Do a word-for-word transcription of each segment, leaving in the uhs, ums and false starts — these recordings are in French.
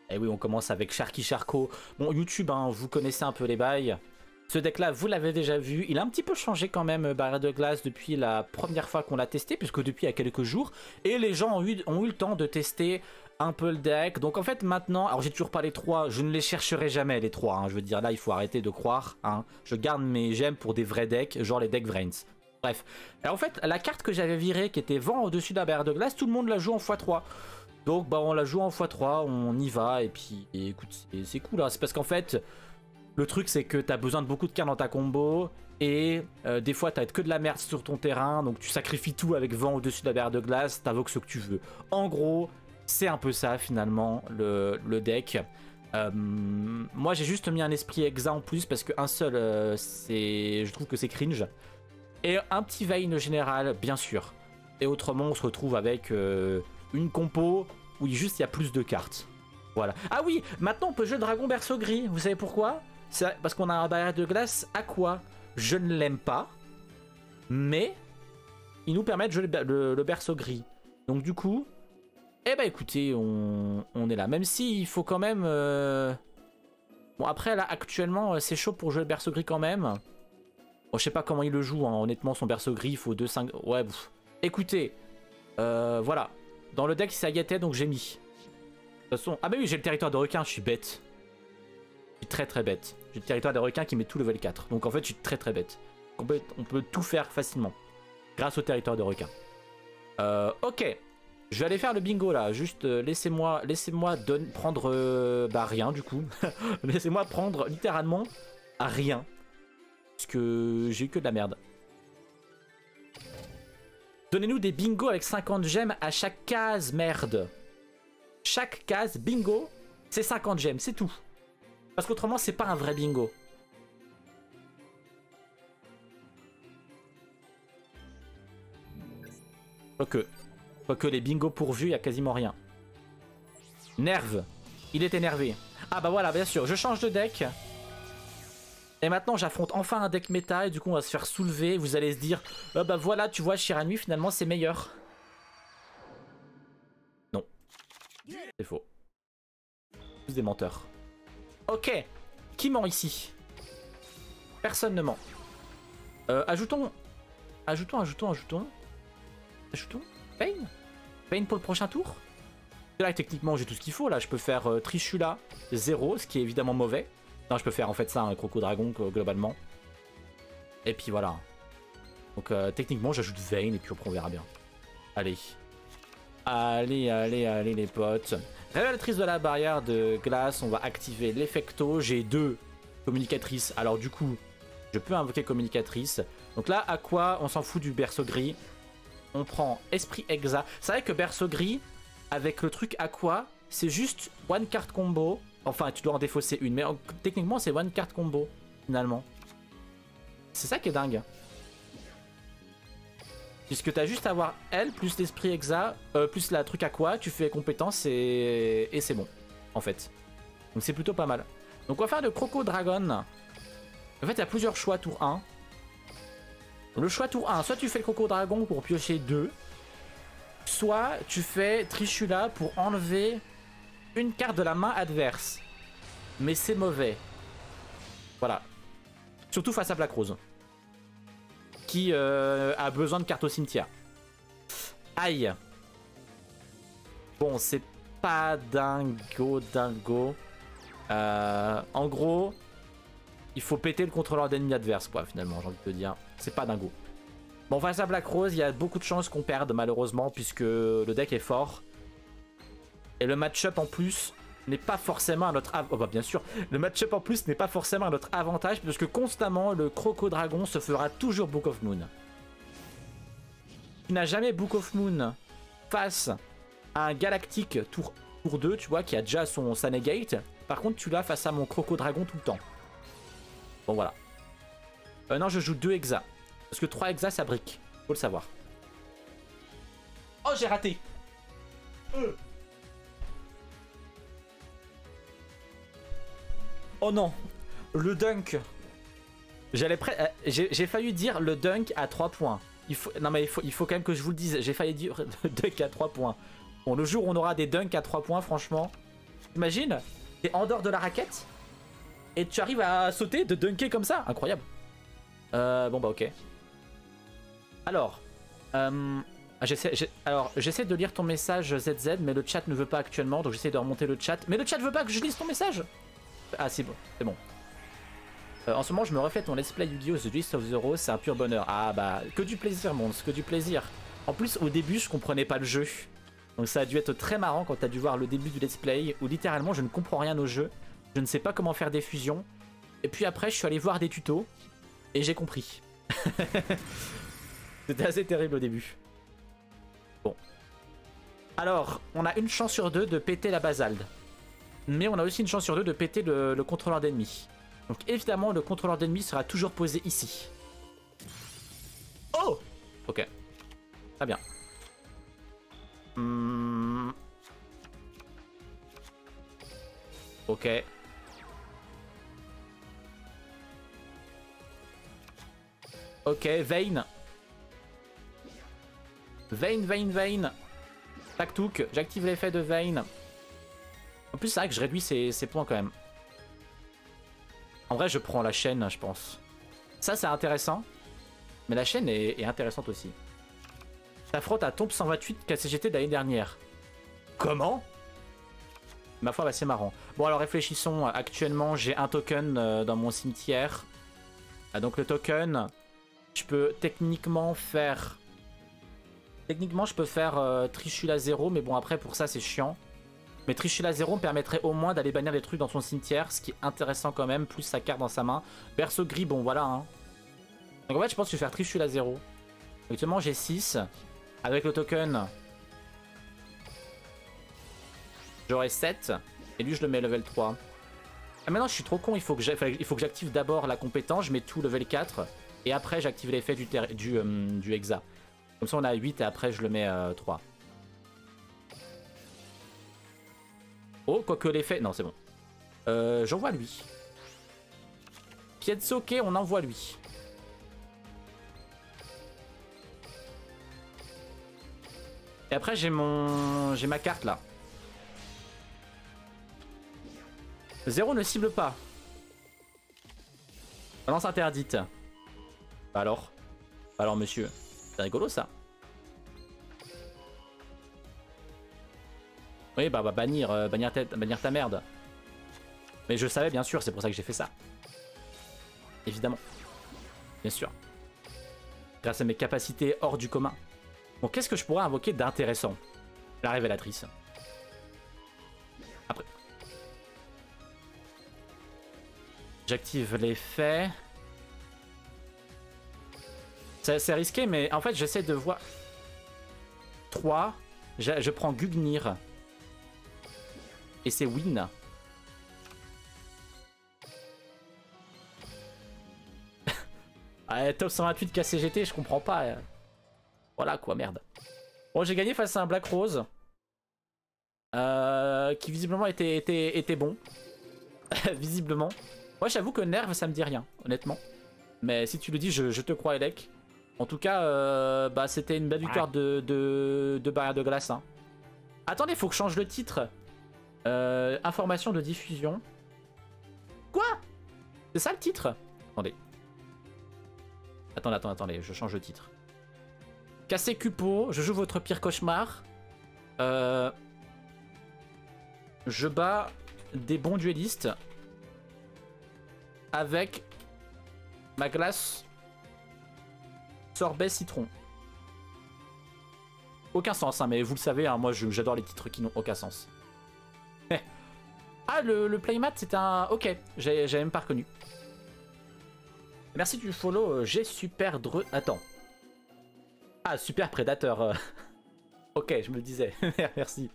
Et oui, on commence avec Sharky Sharko. Bon, YouTube, hein, vous connaissez un peu les bails. Ce deck-là, vous l'avez déjà vu. Il a un petit peu changé quand même, Barrière de Glace, depuis la première fois qu'on l'a testé, puisque depuis il y a quelques jours. Et les gens ont eu, ont eu le temps de tester un peu le deck. Donc en fait, maintenant... Alors j'ai toujours pas les trois. Je ne les chercherai jamais, les trois. Hein. Je veux dire, là, il faut arrêter de croire. Hein. Je garde mes gemmes pour des vrais decks, genre les decks Vrains. Bref. Alors en fait, la carte que j'avais virée, qui était vent au-dessus de la Barrière de Glace, tout le monde la joue en fois trois. Donc bah on la joue en fois trois, on y va. Et puis, et écoute, c'est cool. Hein. C'est parce qu'en fait... Le truc, c'est que tu as besoin de beaucoup de cartes dans ta combo. Et euh, des fois, tu as que de la merde sur ton terrain. Donc, tu sacrifies tout avec vent au-dessus de la barrière de glace. Tu invoques ce que tu veux. En gros, c'est un peu ça, finalement, le, le deck. Euh, moi, j'ai juste mis un esprit exa en plus. Parce qu'un seul, euh, c'est, je trouve que c'est cringe. Et un petit Vayne général, bien sûr. Et autrement, on se retrouve avec euh, une compo où juste il y a plus de cartes. Voilà. Ah oui, maintenant, on peut jouer le dragon berceau gris. Vous savez pourquoi ? C'est parce qu'on a un barrière de glace aqua. Je ne l'aime pas, mais il nous permet de jouer le, le, le berceau gris. Donc du coup, eh ben écoutez, on, on est là. Même si il faut quand même... Euh... Bon après là, actuellement, c'est chaud pour jouer le berceau gris quand même. Bon, je sais pas comment il le joue, hein. Honnêtement, son berceau gris, il faut deux cinq... Ouais, pff. Écoutez, euh, voilà. Dans le deck, c'est Agate, donc j'ai mis. De toute façon... Ah bah oui, j'ai le territoire de requin, je suis bête. Je suis très très bête. J'ai le territoire des requins qui met tout level quatre. Donc en fait, je suis très très bête. On peut, on peut tout faire facilement. Grâce au territoire de requins. Euh, ok. Je vais aller faire le bingo là. Juste euh, laissez-moi laissez-moi prendre... Euh, bah rien du coup. Laissez-moi prendre littéralement à rien. Parce que j'ai eu que de la merde. Donnez-nous des bingos avec cinquante gemmes à chaque case, merde. Chaque case bingo, c'est cinquante gemmes, c'est tout. Parce qu'autrement, c'est pas un vrai bingo. Quoique, quoique les bingos pourvus, il n'y a quasiment rien. Nerve. Il est énervé. Ah bah voilà, bien sûr, je change de deck. Et maintenant, j'affronte enfin un deck méta. Et du coup, on va se faire soulever. Vous allez se dire, oh bah voilà, tu vois, Shiranui, finalement, c'est meilleur. Non. C'est faux. Tous des menteurs. Ok, qui ment ici? Personne ne ment. Euh, ajoutons... Ajoutons, ajoutons, ajoutons... Ajoutons... Vayne Vayne pour le prochain tour. Là, techniquement, j'ai tout ce qu'il faut. Là, je peux faire euh, Trishula zéro, ce qui est évidemment mauvais. Non, je peux faire en fait ça, un Croco-Dragon, globalement. Et puis voilà. Donc, euh, techniquement, j'ajoute Vayne, et puis on verra bien. Allez. Allez, allez, allez, les potes. Révélatrice de la barrière de glace, on va activer l'effecto. J'ai deux communicatrices, alors du coup, je peux invoquer communicatrice. Donc là, Aqua, on s'en fout du berceau gris. On prend Esprit Exa. C'est vrai que berceau gris, avec le truc Aqua, c'est juste one card combo. Enfin, tu dois en défausser une, mais euh, techniquement, c'est one card combo, finalement. C'est ça qui est dingue. Puisque tu as juste à avoir elle, plus l'esprit exa, euh, plus la truc aqua, tu fais compétence et, et c'est bon, en fait. Donc c'est plutôt pas mal. Donc on va faire de Croco Dragon. En fait, il y a plusieurs choix tour un. Le choix tour un, soit tu fais le Croco Dragon pour piocher deux, soit tu fais Trishula pour enlever une carte de la main adverse. Mais c'est mauvais. Voilà. Surtout face à Black Rose. Qui euh, a besoin de cartes au cimetière. Aïe. Bon, c'est pas dingo dingo. Euh, en gros, il faut péter le contrôleur d'ennemi adverse, quoi, finalement, j'ai envie de te dire. C'est pas dingo. Bon, face à Black Rose, il y a beaucoup de chances qu'on perde, malheureusement, puisque le deck est fort. Et le match-up, en plus, n'est pas forcément à notre... Oh bah bien sûr, le match-up, en plus, n'est pas forcément à notre avantage, puisque constamment, le Croco-Dragon se fera toujours Book of Moon. Tu n'as jamais Book of Moon face à un Galactique tour, tour deux, tu vois, qui a déjà son sa negate. Par contre, tu l'as face à mon Croco-Dragon tout le temps. Bon, voilà. Euh, non, je joue deux Hexa. Parce que trois Hexa, ça brique. Faut le savoir. Oh, j'ai raté. Euh. Oh non. Le dunk. J'allais prêt. Euh, j'ai failli dire le dunk à trois points. Il faut... Non, mais il faut, il faut quand même que je vous le dise. J'ai failli dire le dunk à trois points. Bon, le jour où on aura des dunks à trois points, franchement... Imagine, t'es en dehors de la raquette et tu arrives à sauter, de dunker comme ça. Incroyable. Euh, bon bah ok. Alors, euh, j'essaie alors j'essaie de lire ton message Z Z, mais le chat ne veut pas actuellement, donc j'essaie de remonter le chat. Mais le chat veut pas que je lise ton message. Ah c'est bon, c'est bon. Euh, en ce moment, je me refais ton let's play Yu-Gi-Oh! The List of the Rose, c'est un pur bonheur. Ah bah, que du plaisir, Mons, que du plaisir. En plus, au début, je comprenais pas le jeu. Donc ça a dû être très marrant quand t'as dû voir le début du let's play, où littéralement, je ne comprends rien au jeu. Je ne sais pas comment faire des fusions. Et puis après, je suis allé voir des tutos, et j'ai compris. C'était assez terrible au début. Bon. Alors, on a une chance sur deux de péter la basalde. Mais on a aussi une chance sur deux de péter le, le contrôleur d'ennemis. Donc évidemment, le contrôleur d'ennemis sera toujours posé ici. Oh! Ok. Très bien. Hmm. Ok. Ok, Vayne. Vayne, Vayne, Vayne. Tac-touc, j'active l'effet de Vayne. En plus, c'est vrai que je réduis ses, ses points quand même. En vrai, je prends la chaîne, je pense. Ça, c'est intéressant. Mais la chaîne est, est intéressante aussi. T'affrontes à Tombe cent vingt-huit K C G T d'année dernière. Comment? Ma foi, bah, c'est marrant. Bon, alors réfléchissons. Actuellement, j'ai un token euh, dans mon cimetière. Ah, donc le token, je peux techniquement faire... Techniquement, je peux faire euh, Trishula zéro, mais bon, après, pour ça, c'est chiant. Mais Trishula zéro me permettrait au moins d'aller bannir des trucs dans son cimetière, ce qui est intéressant quand même, plus sa carte dans sa main. Berceau gris, bon, voilà. Hein. Donc en fait, je pense que je vais faire Trishula zéro. Actuellement, j'ai six. Avec le token, j'aurai sept. Et lui, je le mets level trois. Ah, maintenant, je suis trop con. Il faut que j'active d'abord la compétence. Je mets tout level quatre. Et après, j'active l'effet du, du, euh, du hexa. Comme ça, on a huit et après, je le mets euh, trois. Oh, quoique l'effet... Non, c'est bon. Euh, J'envoie lui. Pietzoke, on envoie lui. Et après, j'ai mon... J'ai ma carte, là. Zéro ne cible pas. Balance interdite. Bah alors Bah alors, monsieur. C'est rigolo, ça. Oui, bah, bah bannir, euh, bannir, tête, bannir ta merde. Mais je le savais, bien sûr, c'est pour ça que j'ai fait ça. Évidemment. Bien sûr. Grâce à mes capacités hors du commun. Bon, qu'est-ce que je pourrais invoquer d'intéressant? La révélatrice. Après. J'active l'effet. C'est risqué, mais en fait, j'essaie de voir... trois. Je, je prends Gugnir. Et c'est win. Ah, top cent vingt-huit K C G T, je comprends pas. Voilà quoi, merde. Bon, j'ai gagné face à un Black Rose. Euh, qui visiblement était, était, était bon. Visiblement. Moi, j'avoue que Nerve, ça me dit rien, honnêtement. Mais si tu le dis, je, je te crois, Elec. En tout cas, euh, bah, c'était une belle victoire de, de, de barrière de glace. Hein. Attendez, faut que je change le titre. Euh, information de diffusion. Quoi? C'est ça le titre? Attendez. Attendez, attendez, attendez, je change le titre. Cassé Cupo, je joue votre pire cauchemar. Euh, je bats des bons duellistes. Avec ma glace sorbet citron. Aucun sens, hein, mais vous le savez, hein, moi j'adore les titres qui n'ont aucun sens. Ah, le, le playmat, c'est un... Ok, j'ai même pas reconnu. Merci du follow, euh, j'ai super dre... Attends. Ah, super prédateur. Euh... ok, je me le disais. Merci.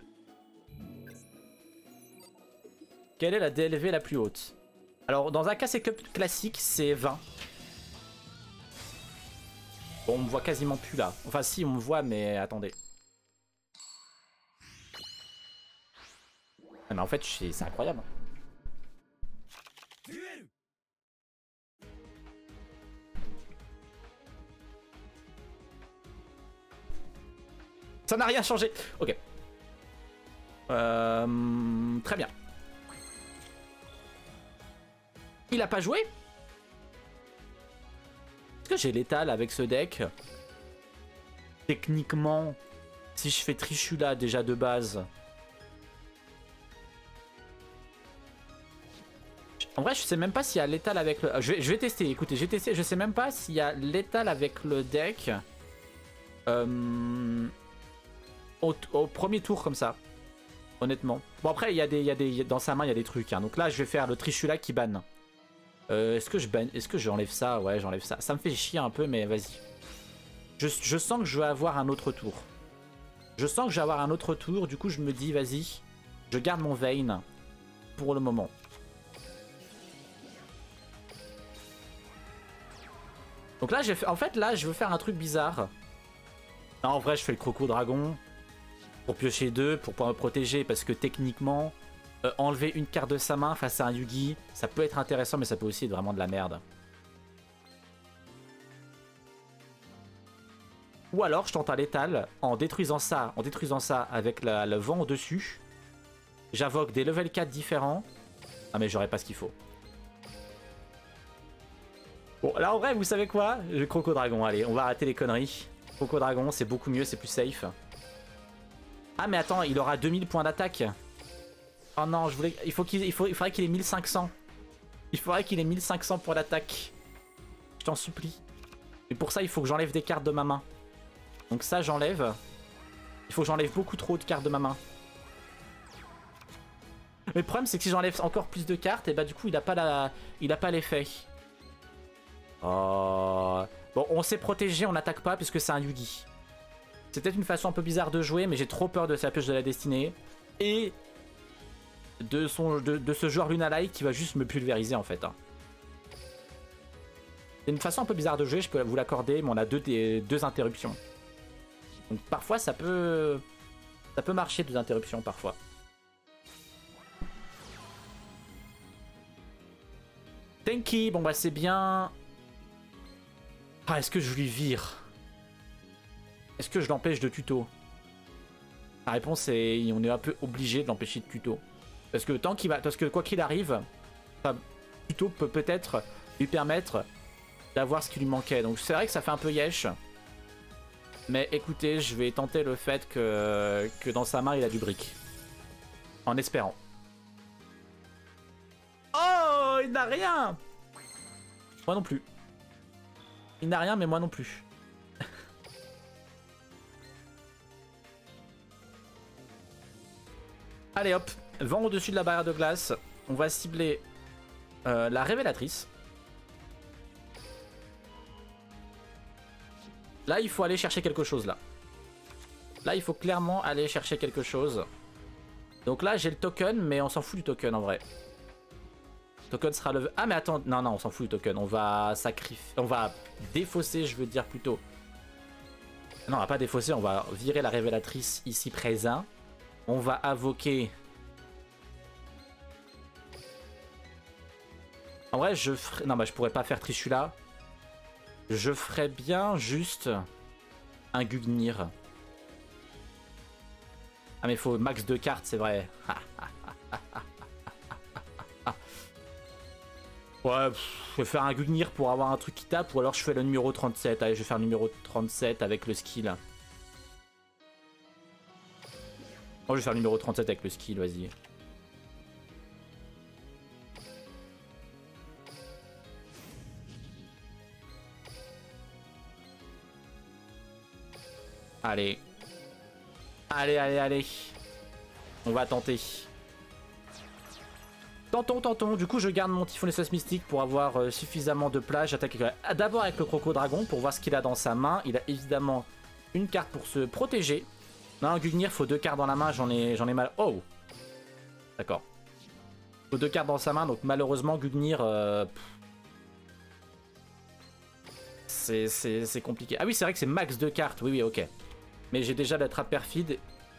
Quelle est la D L V la plus haute? Alors, dans un K C Cup classique, c'est vingt. Bon, on me voit quasiment plus là. Enfin, si, on me voit, mais attendez. Ah, mais en fait, c'est incroyable. Ça n'a rien changé. Ok. Euh, très bien. Il a pas joué? Est-ce que j'ai l'étal avec ce deck? Techniquement, si je fais Trishula déjà de base... En vrai, je sais même pas s'il y a l'étal avec le... Je vais, je vais tester, écoutez, j'ai testé. Je sais même pas s'il y a l'étal avec le deck euh... au, au premier tour comme ça. Honnêtement. Bon après, il y a des, il y a des, dans sa main, il y a des trucs. Hein. Donc là, je vais faire le Trishula qui banne. Euh, Est-ce que je banne... Est-ce que j'enlève ça? Ouais, j'enlève ça. Ça me fait chier un peu, mais vas-y. Je, je sens que je vais avoir un autre tour. Je sens que je vais avoir un autre tour. Du coup, je me dis, vas-y, je garde mon Vayne pour le moment. Donc là, fait... en fait, là, je veux faire un truc bizarre. Non, en vrai, je fais le Croco Dragon pour piocher deux, pour pouvoir me protéger, parce que techniquement, euh, enlever une carte de sa main face à un Yugi, ça peut être intéressant, mais ça peut aussi être vraiment de la merde. Ou alors, je tente un létal en détruisant ça, en détruisant ça avec la, le vent au-dessus. J'invoque des level quatre différents. Ah, mais j'aurais pas ce qu'il faut. Bon, là en vrai, vous savez quoi? Le Croco Dragon, allez, on va arrêter les conneries. Croco Dragon, c'est beaucoup mieux, c'est plus safe. Ah, mais attends, il aura deux mille points d'attaque. Oh non, je voulais... il, faut qu'il... il, faut... il faudrait qu'il ait mille cinq cents. Il faudrait qu'il ait mille cinq cents pour l'attaque. Je t'en supplie. Et pour ça, il faut que j'enlève des cartes de ma main. Donc ça, j'enlève. Il faut que j'enlève beaucoup trop de cartes de ma main. Mais le problème, c'est que si j'enlève encore plus de cartes, et bah du coup, il a pas la... il a pas l'effet. Oh. Bon, on s'est protégé, on n'attaque pas puisque c'est un Yugi. C'est peut-être une façon un peu bizarre de jouer, mais j'ai trop peur de sa pioche de la destinée. Et de, son, de, de ce joueur Lunalight qui va juste me pulvériser en fait. C'est une façon un peu bizarre de jouer, je peux vous l'accorder, mais on a deux, des, deux interruptions. Donc parfois ça peut, ça peut marcher deux interruptions parfois. Tenki, bon bah c'est bien... Ah, est-ce que je lui vire? Est-ce que je l'empêche de tuto? La réponse est... on est un peu obligé de l'empêcher de tuto. Parce que tant qu'il va... Parce que quoi qu'il arrive, ça... tuto peut peut-être lui permettre d'avoir ce qui lui manquait. Donc c'est vrai que ça fait un peu yesh. Mais écoutez, je vais tenter le fait que, que dans sa main, il a du brick. En espérant. Oh, il n'a rien! Moi non plus. Il n'a rien, mais moi non plus. Allez hop, vent au-dessus de la barrière de glace. On va cibler euh, la révélatrice. Là, il faut aller chercher quelque chose, là. Là, il faut clairement aller chercher quelque chose. Donc là, j'ai le token, mais on s'en fout du token, en vrai. Le token sera levé. Ah, mais attends, non, non, on s'en fout du token. On va sacrifier... On va défausser, je veux dire, plutôt. Non, on va pas défausser, on va virer la révélatrice ici présent. On va invoquer... En vrai, je ferai... Non, bah, je pourrais pas faire Trishula. Je ferais bien juste un Gugnir. Ah, mais il faut max deux cartes, c'est vrai. Ouais, pff, je vais faire un Gugnir pour avoir un truc qui tape, ou alors je fais le numéro trente-sept. Allez, je vais faire le numéro trente-sept avec le skill. Oh, je vais faire le numéro trente-sept avec le skill, vas-y. Allez. Allez, allez, allez. On va tenter. Tentons, tentons. Du coup, je garde mon Typhonessas Mystique pour avoir euh, suffisamment de plage. J'attaque d'abord avec le Croco Dragon pour voir ce qu'il a dans sa main. Il a évidemment une carte pour se protéger. Non, Gugnir, faut deux cartes dans la main. J'en ai, j'en ai mal. Oh! D'accord. Faut deux cartes dans sa main. Donc malheureusement, Gugnir... Euh, c'est compliqué. Ah oui, c'est vrai que c'est max deux cartes. Oui, oui, ok. Mais j'ai déjà la trappe perfide.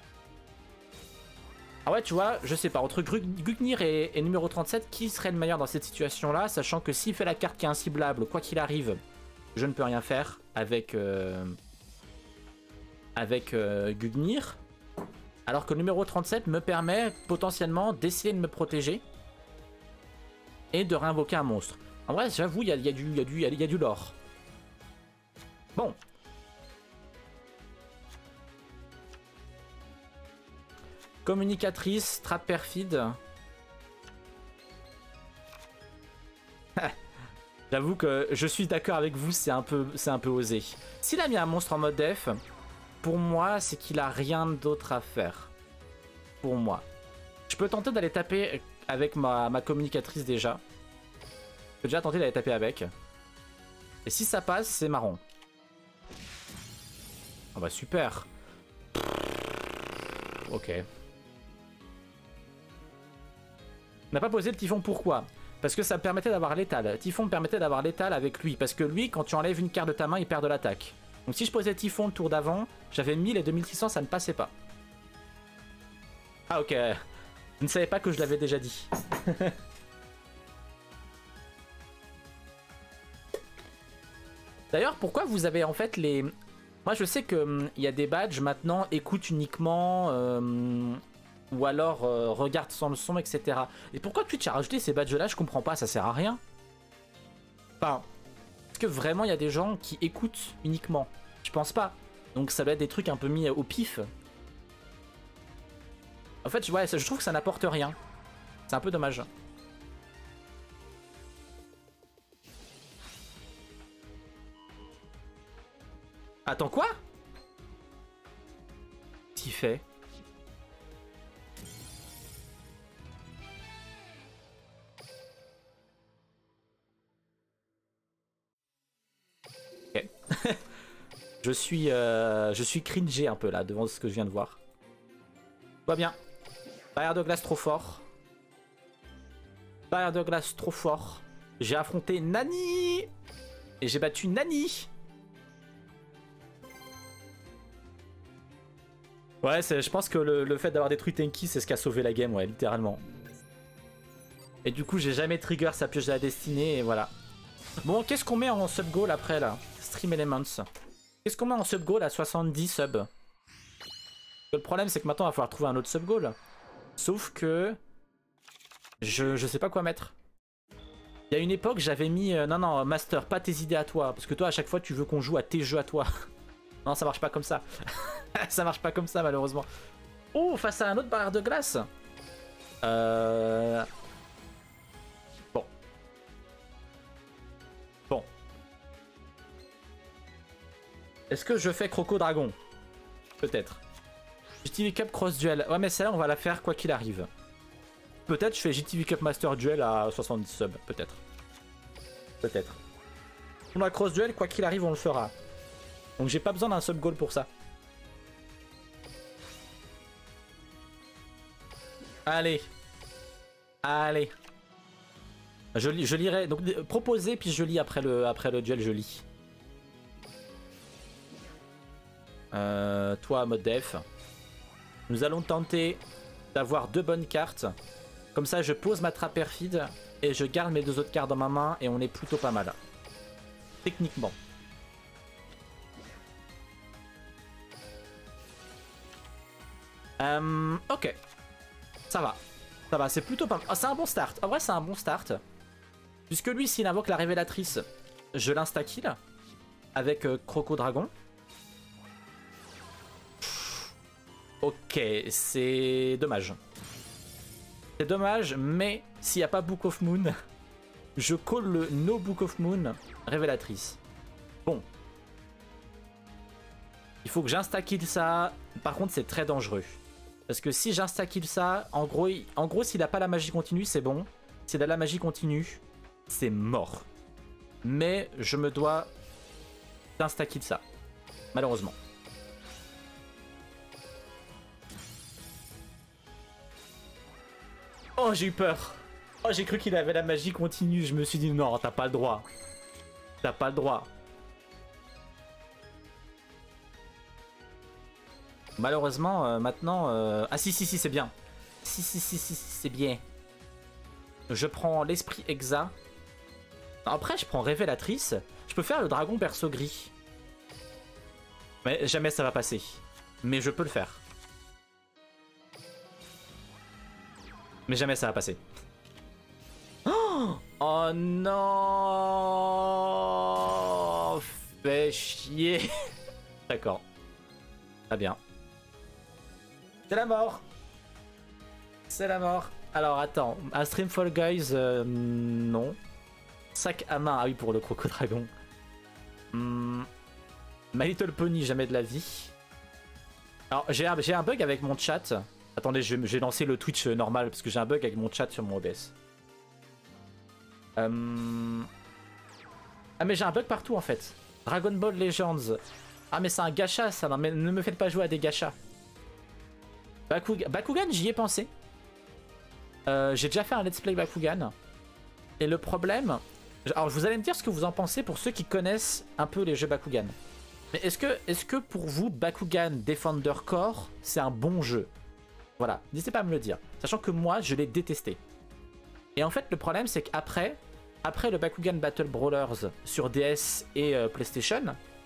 Ah ouais, tu vois, je sais pas, entre Gugnir et, et numéro trente-sept, qui serait le meilleur dans cette situation-là, sachant que s'il fait la carte qui est inciblable, quoi qu'il arrive, je ne peux rien faire avec, euh, avec euh, Gugnir. Alors que le numéro trente-sept me permet potentiellement d'essayer de me protéger. et de réinvoquer un monstre. En vrai, j'avoue, il y a, y, a du, y, a du, y a du lore. Bon. Communicatrice, trappe perfide. J'avoue que je suis d'accord avec vous, c'est un peu, c'est un peu osé. S'il a mis un monstre en mode def, pour moi, c'est qu'il a rien d'autre à faire. Pour moi. Je peux tenter d'aller taper avec ma, ma communicatrice déjà. Je peux déjà tenter d'aller taper avec. Et si ça passe, c'est marrant. Ah bah super. Ok. On n'a pas posé le Typhon, pourquoi? Parce que ça me permettait d'avoir l'étal. Typhon me permettait d'avoir l'étal avec lui. Parce que lui, quand tu enlèves une carte de ta main, il perd de l'attaque. Donc si je posais Typhon le tour d'avant, j'avais mille et deux mille six cents, ça ne passait pas. Ah ok. Je ne savais pas que je l'avais déjà dit. D'ailleurs, pourquoi vous avez en fait les... Moi je sais qu'il hum, y a des badges maintenant, écoute uniquement... Euh... Ou alors euh, regarde sans le son, et cetera. Et pourquoi Twitch a rajouté ces badges-là? Je comprends pas, ça sert à rien. Enfin, est-ce que vraiment il y a des gens qui écoutent uniquement? Je pense pas. Donc ça doit être des trucs un peu mis au pif. En fait, ouais, je trouve que ça n'apporte rien. C'est un peu dommage. Attends, quoi? Qu'est-ce qu'il fait? Ok. je suis euh, je suis cringé un peu là devant ce que je viens de voir. Pas bien. Barrière de glace trop fort. Barrière de glace trop fort. J'ai affronté Nani. Et j'ai battu Nani. Ouais, je pense que le, le fait d'avoir détruit Tenki, c'est ce qui a sauvé la game, ouais, littéralement. Et du coup, j'ai jamais trigger sa pioche de la destinée, et voilà. Bon, qu'est-ce qu'on met en sub goal après, là? Stream Elements. Qu'est-ce qu'on met en sub goal à soixante-dix subs? Le problème, c'est que maintenant, il va falloir trouver un autre sub goal. Sauf que... Je, je sais pas quoi mettre. Il y a une époque, j'avais mis... Euh, non, non, Master, pas tes idées à toi. Parce que toi, à chaque fois, tu veux qu'on joue à tes jeux à toi. Non, ça marche pas comme ça. Ça marche pas comme ça, malheureusement. Oh, face à un autre barrière de glace. Euh... Bon. Bon. Est-ce que je fais Croco Dragon? Peut-être. G T V Cup Cross Duel. Ouais, mais celle-là, on va la faire quoi qu'il arrive. Peut-être je fais G T V Cup Master Duel à soixante-dix subs. Peut-être. Peut-être. On a Cross Duel, quoi qu'il arrive, on le fera. Donc j'ai pas besoin d'un sub goal pour ça. Allez. Allez. Je, lis, je lirai. Donc proposer, puis je lis après le, après le duel, je lis. Euh, toi, mode def. Nous allons tenter d'avoir deux bonnes cartes. Comme ça, je pose ma trappe perfide et je garde mes deux autres cartes dans ma main et on est plutôt pas mal. Techniquement. Euh, ok. Ça va. Ça va, c'est plutôt pas mal. Oh, c'est un bon start. En vrai, c'est un bon start. Puisque lui, s'il invoque la révélatrice, je l'insta-kill. Avec euh, Croco Dragon. Ok, c'est dommage. C'est dommage, mais s'il n'y a pas Book of Moon, je call le No Book of Moon révélatrice. Bon. Il faut que j'insta-kill ça. Par contre, c'est très dangereux. Parce que si j'insta-kill ça, en gros, il... en gros s'il n'a pas la magie continue, c'est bon. S'il a la magie continue, c'est mort. Mais je me dois d'insta-kill ça. Malheureusement. Oh, j'ai eu peur. Oh, j'ai cru qu'il avait la magie continue. Je me suis dit, non, t'as pas le droit. T'as pas le droit. Malheureusement, euh, maintenant... Euh... Ah si, si, si, c'est bien. Si, si, si, si, si c'est bien. Je prends l'esprit Exa. Après, je prends Révélatrice. Je peux faire le dragon perso gris. Mais jamais ça va passer. Mais je peux le faire. Mais jamais ça va passer. Oh, Oh non. Fais chier. D'accord. Très bien. C'est la mort. C'est la mort. Alors attends, un Stream Fall Guys, euh, non. Sac à main, ah oui pour le Crocodragon. Hmm. My Little Pony, jamais de la vie. Alors j'ai un, un bug avec mon chat. Attendez, je vais lancer le Twitch normal parce que j'ai un bug avec mon chat sur mon O B S. Euh... Ah mais j'ai un bug partout en fait. Dragon Ball Legends. Ah mais c'est un gacha ça, non mais ne me faites pas jouer à des gachas. Bakugan, Bakugan j'y ai pensé. Euh, j'ai déjà fait un let's play Bakugan. Et le problème... Alors vous allez me dire ce que vous en pensez pour ceux qui connaissent un peu les jeux Bakugan. Mais est-ce que, est-ce que pour vous Bakugan Defender Core c'est un bon jeu? Voilà, n'hésitez pas à me le dire. Sachant que moi je l'ai détesté. Et en fait le problème c'est qu'après après le Bakugan Battle Brawlers sur D S et euh, PlayStation,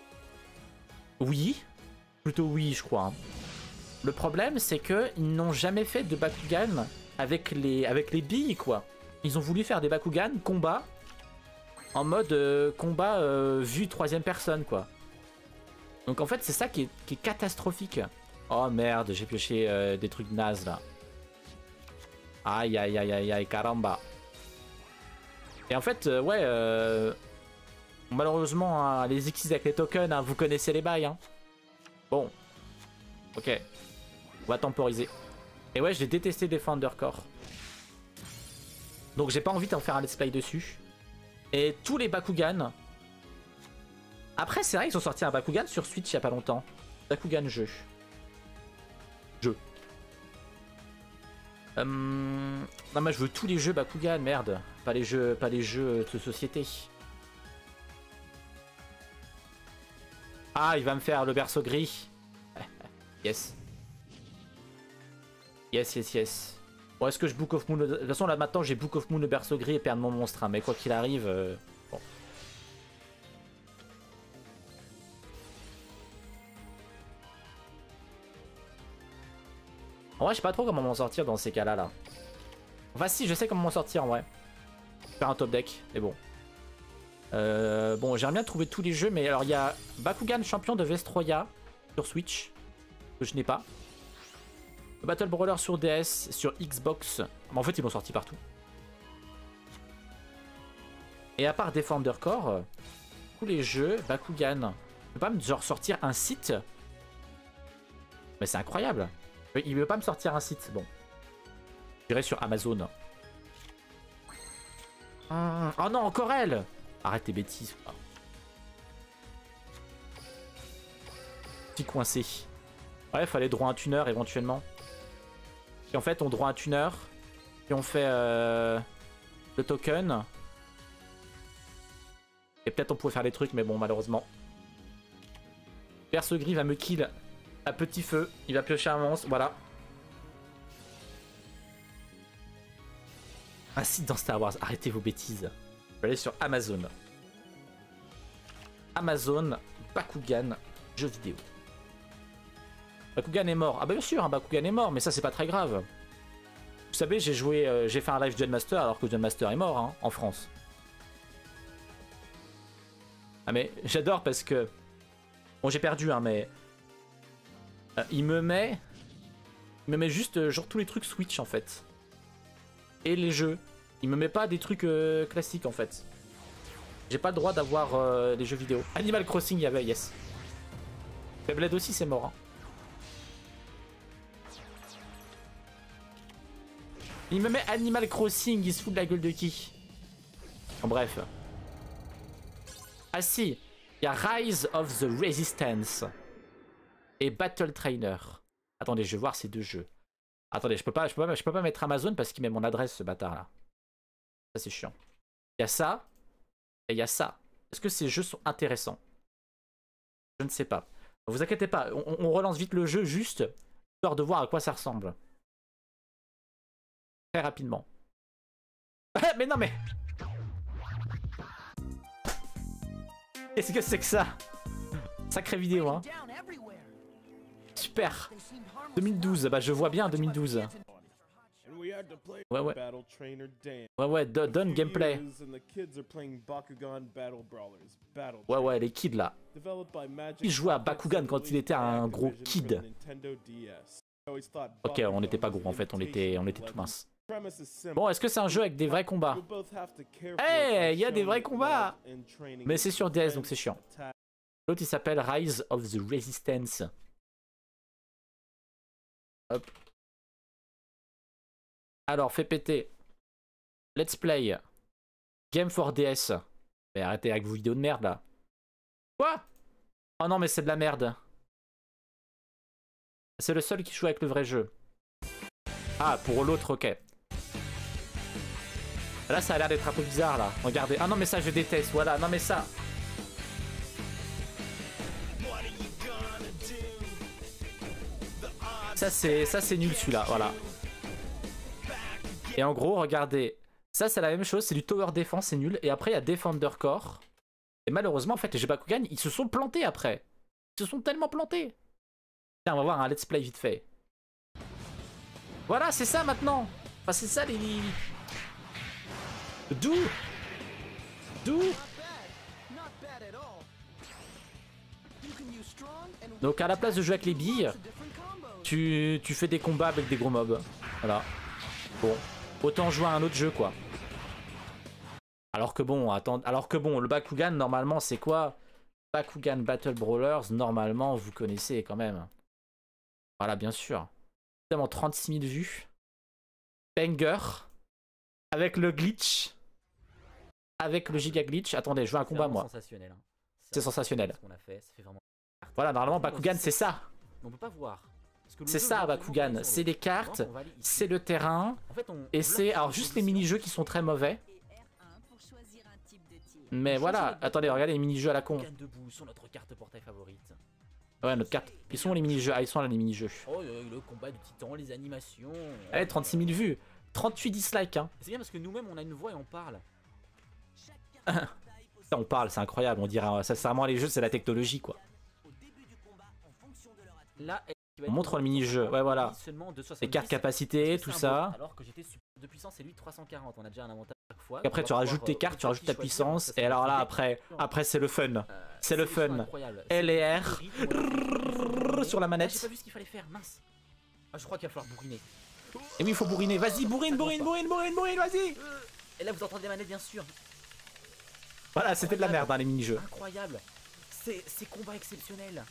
oui, plutôt oui je crois. Hein. Le problème c'est que ils n'ont jamais fait de Bakugan avec les, avec les billes quoi. Ils ont voulu faire des Bakugan combat en mode euh, combat euh, vue troisième personne quoi. Donc en fait c'est ça qui est, qui est catastrophique. Oh merde, j'ai pioché euh, des trucs nazes là. Aïe aïe aïe aïe aïe caramba. Et en fait euh, ouais euh, malheureusement hein, les X avec les tokens hein, vous connaissez les bails hein. Bon. Ok. On va temporiser. Et ouais je l'ai détesté Defender Core. Donc j'ai pas envie d'en faire un let's play dessus. Et tous les Bakugan. Après c'est vrai qu'ils ont sorti un Bakugan sur Switch il y a pas longtemps. Bakugan jeu. Jeu. Hum... Non mais je veux tous les jeux Bakugan, merde. Pas les jeux, pas les jeux de société. Ah il va me faire le berceau gris. Yes. Yes yes yes. Bon, est-ce que je Book of Moon... De toute façon, là, maintenant, j'ai Book of Moon, le berceau gris et perdre mon monstre. Hein, mais quoi qu'il arrive... Euh... Bon. En vrai, je sais pas trop comment m'en sortir dans ces cas-là. Là. Enfin, si, je sais comment m'en sortir, en vrai. Faire un top deck, mais bon. Euh, bon, j'aimerais bien trouver tous les jeux, mais alors, il y a Bakugan champion de Vestroya sur Switch, que je n'ai pas. Battle Brawler sur D S, sur Xbox. Mais en fait, ils m'ont sorti partout. Et à part Defender Core, tous les jeux Bakugan. Il peut pas me genre sortir un site. Mais c'est incroyable. Il veut pas me sortir un site. Bon. J'irai sur Amazon. Hum, oh non, encore elle. Arrête tes bêtises. Petit coincé. Ouais, fallait droit un tuner éventuellement. Et en fait, on droit un tuner. Puis on fait euh, le token. Et peut-être on pouvait faire des trucs, mais bon, malheureusement. Perce gris va me kill à petit feu. Il va piocher un monstre, voilà. Un site dans Star Wars, arrêtez vos bêtises. Je vais aller sur Amazon. Amazon, Bakugan, jeux vidéo. Bakugan est mort. Ah bah bien sûr, hein, Bakugan est mort, mais ça c'est pas très grave. Vous savez, j'ai joué, euh, j'ai fait un live Gen Master alors que Gen Master est mort hein, en France. Ah mais j'adore parce que... Bon j'ai perdu hein, mais... Euh, il me met... Il me met juste euh, genre tous les trucs Switch en fait. Et les jeux. Il me met pas des trucs euh, classiques en fait. J'ai pas le droit d'avoir euh, des jeux vidéo. Animal Crossing il y avait, yes. Beyblade aussi c'est mort hein. Il me met Animal Crossing, il se fout de la gueule de qui? En bref. Ah si, il y a Rise of the Resistance et Battle Trainer. Attendez, je vais voir ces deux jeux. Attendez, je peux pas, je peux pas, je peux pas mettre Amazon parce qu'il met mon adresse, ce bâtard là. Ça c'est chiant. Il y a ça et il y a ça. Est-ce que ces jeux sont intéressants? Je ne sais pas. Ne vous inquiétez pas, on, on relance vite le jeu juste histoire de voir à quoi ça ressemble. Très rapidement. Mais non mais... Qu'est-ce que c'est que ça? Sacrée vidéo hein. Super. deux mille douze, bah je vois bien deux mille douze. Ouais, ouais. Ouais, ouais, do- donne gameplay. Ouais, ouais, les kids là. Il jouait à Bakugan quand il était un gros kid. Ok, on n'était pas gros en fait, on était, on était tout mince. Bon, est-ce que c'est un jeu avec des vrais combats? Eh, hey, il y a des vrais combats! Mais c'est sur D S, donc c'est chiant. L'autre, il s'appelle Rise of the Resistance. Hop. Alors, fais péter. Let's play. Game for D S. Mais arrêtez avec vos vidéos de merde, là. Quoi? Oh non, mais c'est de la merde. C'est le seul qui joue avec le vrai jeu. Ah, pour l'autre, ok. Là, ça a l'air d'être un peu bizarre, là. Regardez. Ah non, mais ça, je déteste. Voilà. Non, mais ça... Ça, c'est ça c'est nul, celui-là. Voilà. Et en gros, regardez. Ça, c'est la même chose. C'est du Tower Defense, c'est nul. Et après, il y a Defender Core. Et malheureusement, en fait, les jeux Bakugan, ils se sont plantés après. Ils se sont tellement plantés. Tiens, on va voir un let's play vite fait. Voilà, c'est ça, maintenant. Enfin, c'est ça, les... D'où D'où Donc à la place de jouer avec les billes, tu, tu fais des combats avec des gros mobs. Voilà. Bon, autant jouer à un autre jeu quoi. Alors que bon, attends, alors que bon, le Bakugan normalement c'est quoi? Bakugan Battle Brawlers, normalement vous connaissez quand même. Voilà, bien sûr. Évidemment trente-six mille vues. Banger. Avec le glitch. Avec le giga glitch. Attendez, je veux un combat moi. Sensationnel, hein. C'est sensationnel. Ce qu'on a fait, ça fait vraiment... Voilà, normalement Bakugan c'est ça. On peut pas voir. C'est ça Bakugan, c'est les cartes, c'est le terrain, en fait, et c'est alors juste les mini-jeux qui sont très mauvais. Mais voilà, attendez, regardez les mini-jeux à la con. Debout sur notre carte portail favorite. Ouais, notre carte. Ils sont les mini-jeux, ah ils sont là les mini-jeux. Oh, le combat du titan, les animations. Allez, trente-six mille vues, trente-huit dislikes hein. C'est bien parce que nous-mêmes on a une voix et on parle. On parle, c'est incroyable, on dirait sincèrement les jeux c'est la technologie quoi. Là, on montre le mini-jeu, ouais voilà. Les cartes capacité, tout ça. Alors que j'étais de puissance et lui trois cent quarante, on a déjà un avantage chaque fois. Et après tu rajoutes tes cartes, tu rajoutes ta puissance, et alors là après, après c'est le fun. C'est le fun. L et R sur la manette. J'ai pas vu ce qu'il fallait faire, mince. Ah, je crois qu'il va falloir bourriner. Et oui, il faut bourriner, vas-y, bourrine, bourrine, bourrine, bourrine, bourrine, vas-y. Et là vous entendez la manette bien sûr. Voilà, c'était de la merde hein, les mini-jeux. Incroyable. C'est combat exceptionnel.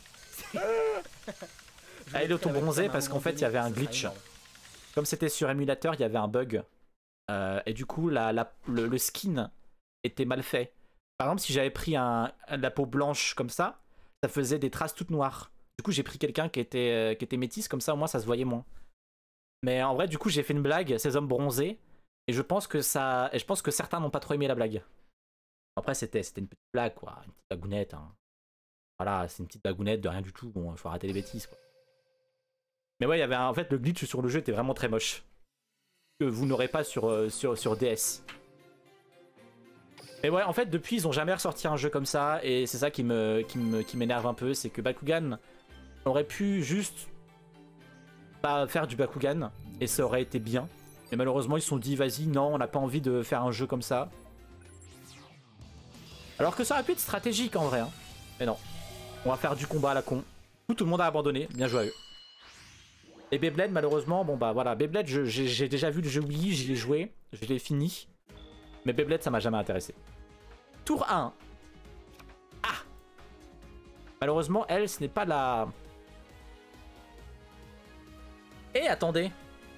Ah, il est auto-bronzé parce qu'en fait il y avait un glitch. Comme c'était sur émulateur, il y avait un bug. Euh, et du coup, la, la, le, le skin était mal fait. Par exemple, si j'avais pris un, la peau blanche comme ça, ça faisait des traces toutes noires. Du coup, j'ai pris quelqu'un qui était, qui était métisse, comme ça au moins ça se voyait moins. Mais en vrai, du coup, j'ai fait une blague, ces hommes bronzés. Et je pense que, ça, et je pense que certains n'ont pas trop aimé la blague. Après, c'était une petite blague, quoi. Une petite bagounette. Hein. Voilà, c'est une petite bagounette de rien du tout. Bon, il faut arrêter les bêtises, quoi. Mais ouais, il y avait un... en fait, le glitch sur le jeu était vraiment très moche. Que vous n'aurez pas sur, euh, sur, sur D S. Mais ouais, en fait, depuis, ils ont jamais ressorti un jeu comme ça. Et c'est ça qui me, qui me, qui m'énerve un peu. C'est que Bakugan aurait pu juste pas faire du Bakugan. Et ça aurait été bien. Mais malheureusement, ils se sont dit, vas-y, non, on n'a pas envie de faire un jeu comme ça. Alors que ça aurait pu être stratégique en vrai. Hein. Mais non. On va faire du combat à la con. Tout, tout le monde a abandonné. Bien joué à eux. Et Beyblade, malheureusement, bon bah voilà. Beyblade, j'ai déjà vu le jeu Wii, j'y ai joué. Je l'ai fini. Mais Beyblade, ça m'a jamais intéressé. Tour un. Ah. Malheureusement, elle, ce n'est pas la... Eh, attendez.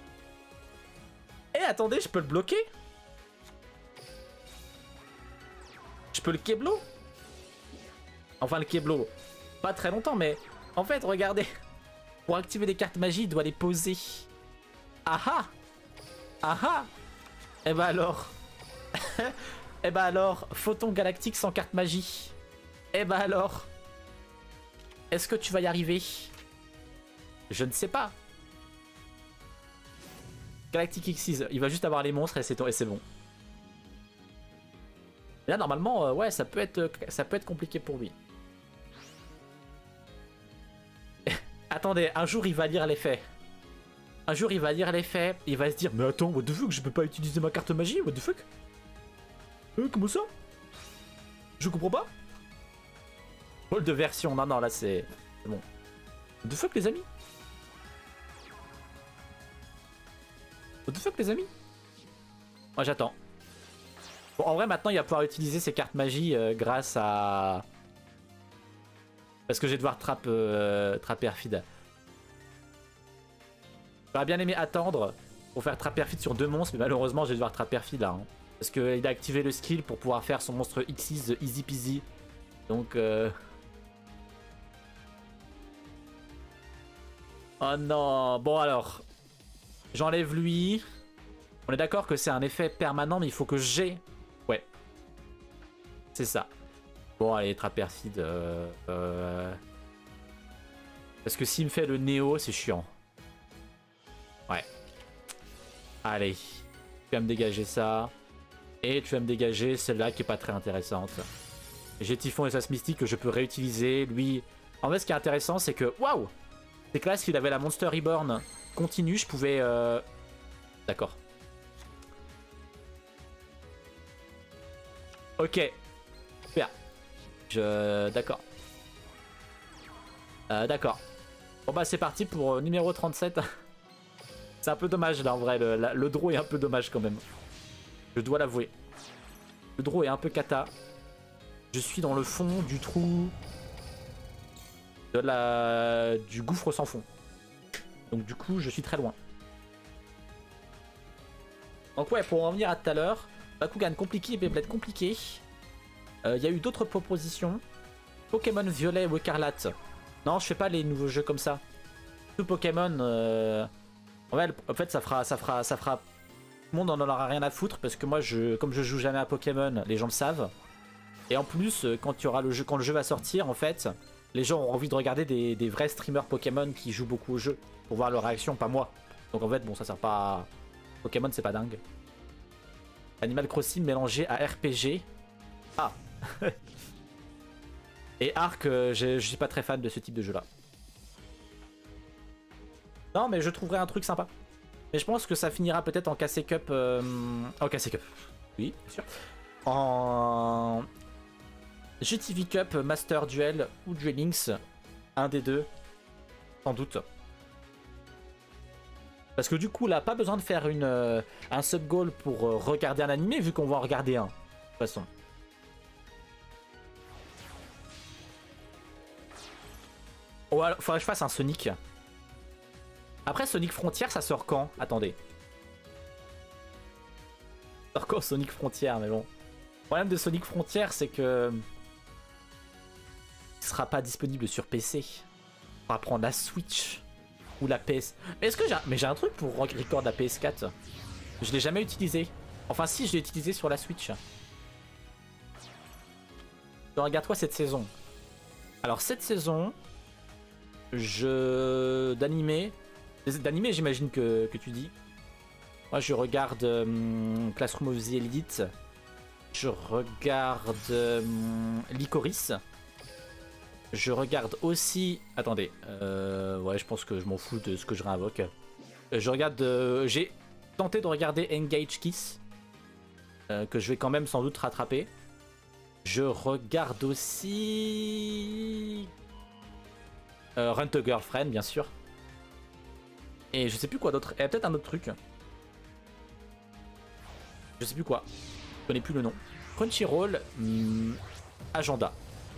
Eh, attendez, je peux le bloquer? Je peux le Keblo? Enfin, le Keblo. Pas très longtemps, mais... En fait, regardez. Pour activer des cartes magie, il doit les poser. Ah ah. Ah ah. Et bah alors. Et bah alors. Photon galactique sans carte magie. Et bah alors. Est-ce que tu vas y arriver? Je ne sais pas. Galactic X six. Il va juste avoir les monstres et c'est bon. Là, normalement, euh, ouais, ça peut être, ça peut être compliqué pour lui. Attendez, un jour, il va lire les faits. Un jour, il va lire l'effet, il va se dire, mais attends, what the fuck, je peux pas utiliser ma carte magie, what the fuck? Euh, comment ça? Je comprends pas. Rôle de version, non, non, là c'est bon. What the fuck, les amis? What the fuck, les amis? Moi, j'attends. Bon, en vrai, maintenant, il va pouvoir utiliser ses cartes magie euh, grâce à... Parce que je vais devoir trap, euh, trapper perfide. J'aurais bien aimé attendre pour faire trap perfide sur deux monstres, mais malheureusement, je vais devoir trap perfide là. Hein. Parce qu'il a activé le skill pour pouvoir faire son monstre X six easy peasy. Donc... Euh... Oh non. Bon alors. J'enlève lui. On est d'accord que c'est un effet permanent, mais il faut que j'ai... Ouais. C'est ça. Bon, allez, trap perfide. Euh, euh... Parce que s'il me fait le Néo, c'est chiant. Ouais. Allez. Tu vas me dégager ça. Et tu vas me dégager celle-là qui est pas très intéressante. J'ai Typhon et Sas Mystique que je peux réutiliser. Lui... En fait, ce qui est intéressant, c'est que... Waouh! C'est que là, s'il avait la Monster Reborn continue, je pouvais... Euh... D'accord. Ok. Super. Je... D'accord. Euh, D'accord. Bon bah c'est parti pour euh, numéro trente-sept. C'est un peu dommage là en vrai. Le, la, le draw est un peu dommage quand même. Je dois l'avouer. Le draw est un peu cata. Je suis dans le fond du trou... De la... Du gouffre sans fond. Donc du coup je suis très loin. Donc ouais, pour en revenir à tout à l'heure, Bakugan compliqué et Beyblade compliqué. Il euh, y a eu d'autres propositions. Pokémon Violet ou Écarlate. Non, je fais pas les nouveaux jeux comme ça. Tout Pokémon... Euh... Ouais, en fait, ça fera... Ça fera, ça fera... Tout le monde en aura rien à foutre parce que moi, je, comme je joue jamais à Pokémon, les gens le savent. Et en plus, quand, il y aura le jeu, quand le jeu va sortir, en fait, les gens auront envie de regarder des, des vrais streamers Pokémon qui jouent beaucoup au jeu pour voir leur réaction, pas moi. Donc en fait, bon, ça sert pas... À... Pokémon, c'est pas dingue. Animal Crossing mélangé à R P G. Ah. Et Arc, euh, je suis pas très fan de ce type de jeu-là. Non, mais je trouverais un truc sympa. Mais je pense que ça finira peut-être en K C Cup. Euh... En K C Cup. Oui, bien sûr. En G T V Cup, Master Duel ou Duel Links. Un des deux. Sans doute. Parce que du coup, là, pas besoin de faire une, euh, un sub-goal pour euh, regarder un animé, vu qu'on va en regarder un. De toute façon. Oh, alors, faudrait que je fasse un Sonic. Après, Sonic Frontier, ça sort quand? Attendez. Ça sort quand Sonic Frontier, mais bon. Le problème de Sonic Frontier, c'est que... Il sera pas disponible sur P C. On va prendre la Switch. Ou la P S. Mais est-ce que j'ai... Mais j'ai un truc pour record la P S quatre. Je l'ai jamais utilisé. Enfin si, je l'ai utilisé sur la Switch. Donc, regarde-toi cette saison. Alors cette saison... Je... D'animé... D'animé j'imagine que, que tu dis. Moi je regarde euh, Classroom of the Elite. Je regarde euh, Licorice. Je regarde aussi... Attendez. Euh, ouais, je pense que je m'en fous de ce que je réinvoque. Je regarde... Euh, J'ai tenté de regarder Engage Kiss. Euh, que je vais quand même sans doute rattraper. Je regarde aussi... Euh, Run to Girlfriend, bien sûr. Et je sais plus quoi d'autre. Et peut-être un autre truc. Je sais plus quoi. Je connais plus le nom. Crunchyroll. Hmm, agenda.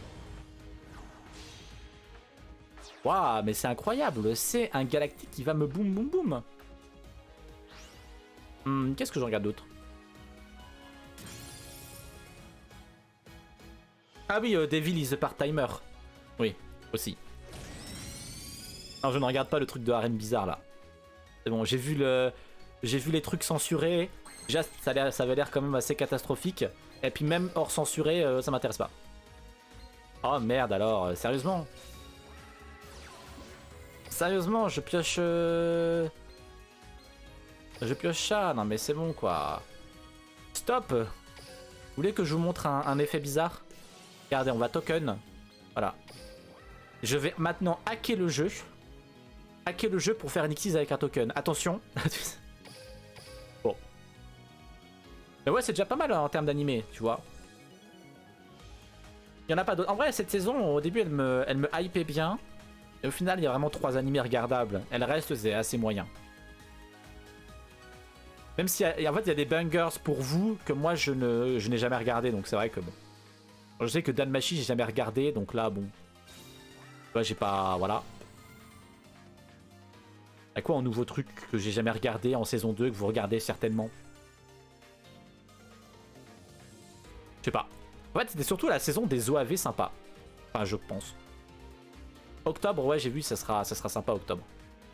Waouh, mais c'est incroyable. C'est un galactique qui va me boum boum boum. Hmm, Qu'est-ce que je regarde d'autre? Ah oui, euh, Devil is a part-timer. Oui, aussi. Non, je ne regarde pas le truc de harem bizarre là. C'est bon, j'ai vu le, j'ai vu les trucs censurés. Déjà, ça, ça avait l'air quand même assez catastrophique. Et puis même hors censuré, euh, ça m'intéresse pas. Oh merde alors, euh, sérieusement. Sérieusement, je pioche... Euh... Je pioche ça. Non mais c'est bon quoi. Stop. Vous voulez que je vous montre un, un effet bizarre? Regardez, on va token. Voilà. Je vais maintenant hacker le jeu. hacker le jeu pour faire une Xyz avec un token. Attention. Bon. Mais ouais, c'est déjà pas mal hein, en termes d'animé, tu vois. Il y en a pas d'autres. En vrai, cette saison, au début, elle me, elle me hypait bien. Et au final, il y a vraiment trois animés regardables. Elle reste, c'est assez moyen. Même si, en fait, il y a des bangers pour vous que moi, je ne, je n'ai jamais regardé. Donc c'est vrai que bon. Je sais que Danmachi, j'ai jamais regardé. Donc là, bon. Ouais, j'ai pas... Voilà. Y'a quoi en nouveau truc que j'ai jamais regardé en saison deux, que vous regardez certainement? Je sais pas. En fait, c'était surtout la saison des O A V sympa. Enfin, je pense. Octobre, ouais, j'ai vu, ça sera, ça sera sympa octobre.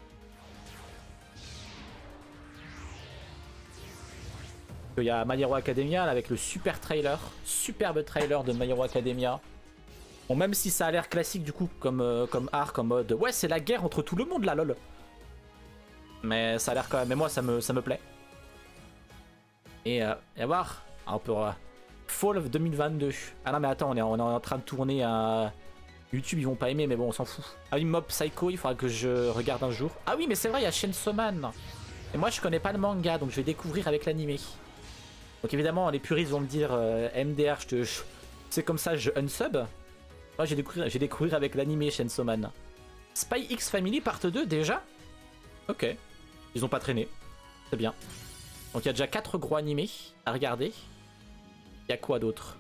Il y a My Hero Academia là, avec le super trailer. Superbe trailer de My Hero Academia. Bon, même si ça a l'air classique du coup, comme, euh, comme arc, en mode... Ouais, c'est la guerre entre tout le monde là, lol. Mais ça a l'air quand même... Mais moi, ça me, ça me plaît. Et, euh, et à voir. Un peu... Euh, Fall of deux mille vingt-deux. Ah non, mais attends, on est, on est en train de tourner à... YouTube, ils vont pas aimer, mais bon, on s'en fout. Ah oui, Mob Psycho, il faudra que je regarde un jour. Ah oui, mais c'est vrai, il y a Chainsaw Man. Et moi, je connais pas le manga, donc je vais découvrir avec l'animé. Donc évidemment, les puristes vont me dire euh, M D R, je te... Je... c'est comme ça, je unsub. Moi, j'ai découvrir, j'ai découvrir avec l'animé Chainsaw Man. Spy X Family part deux déjà? Ok. Ils ont pas traîné. C'est bien. Donc il y a déjà quatre gros animés à regarder. Il y a quoi d'autre?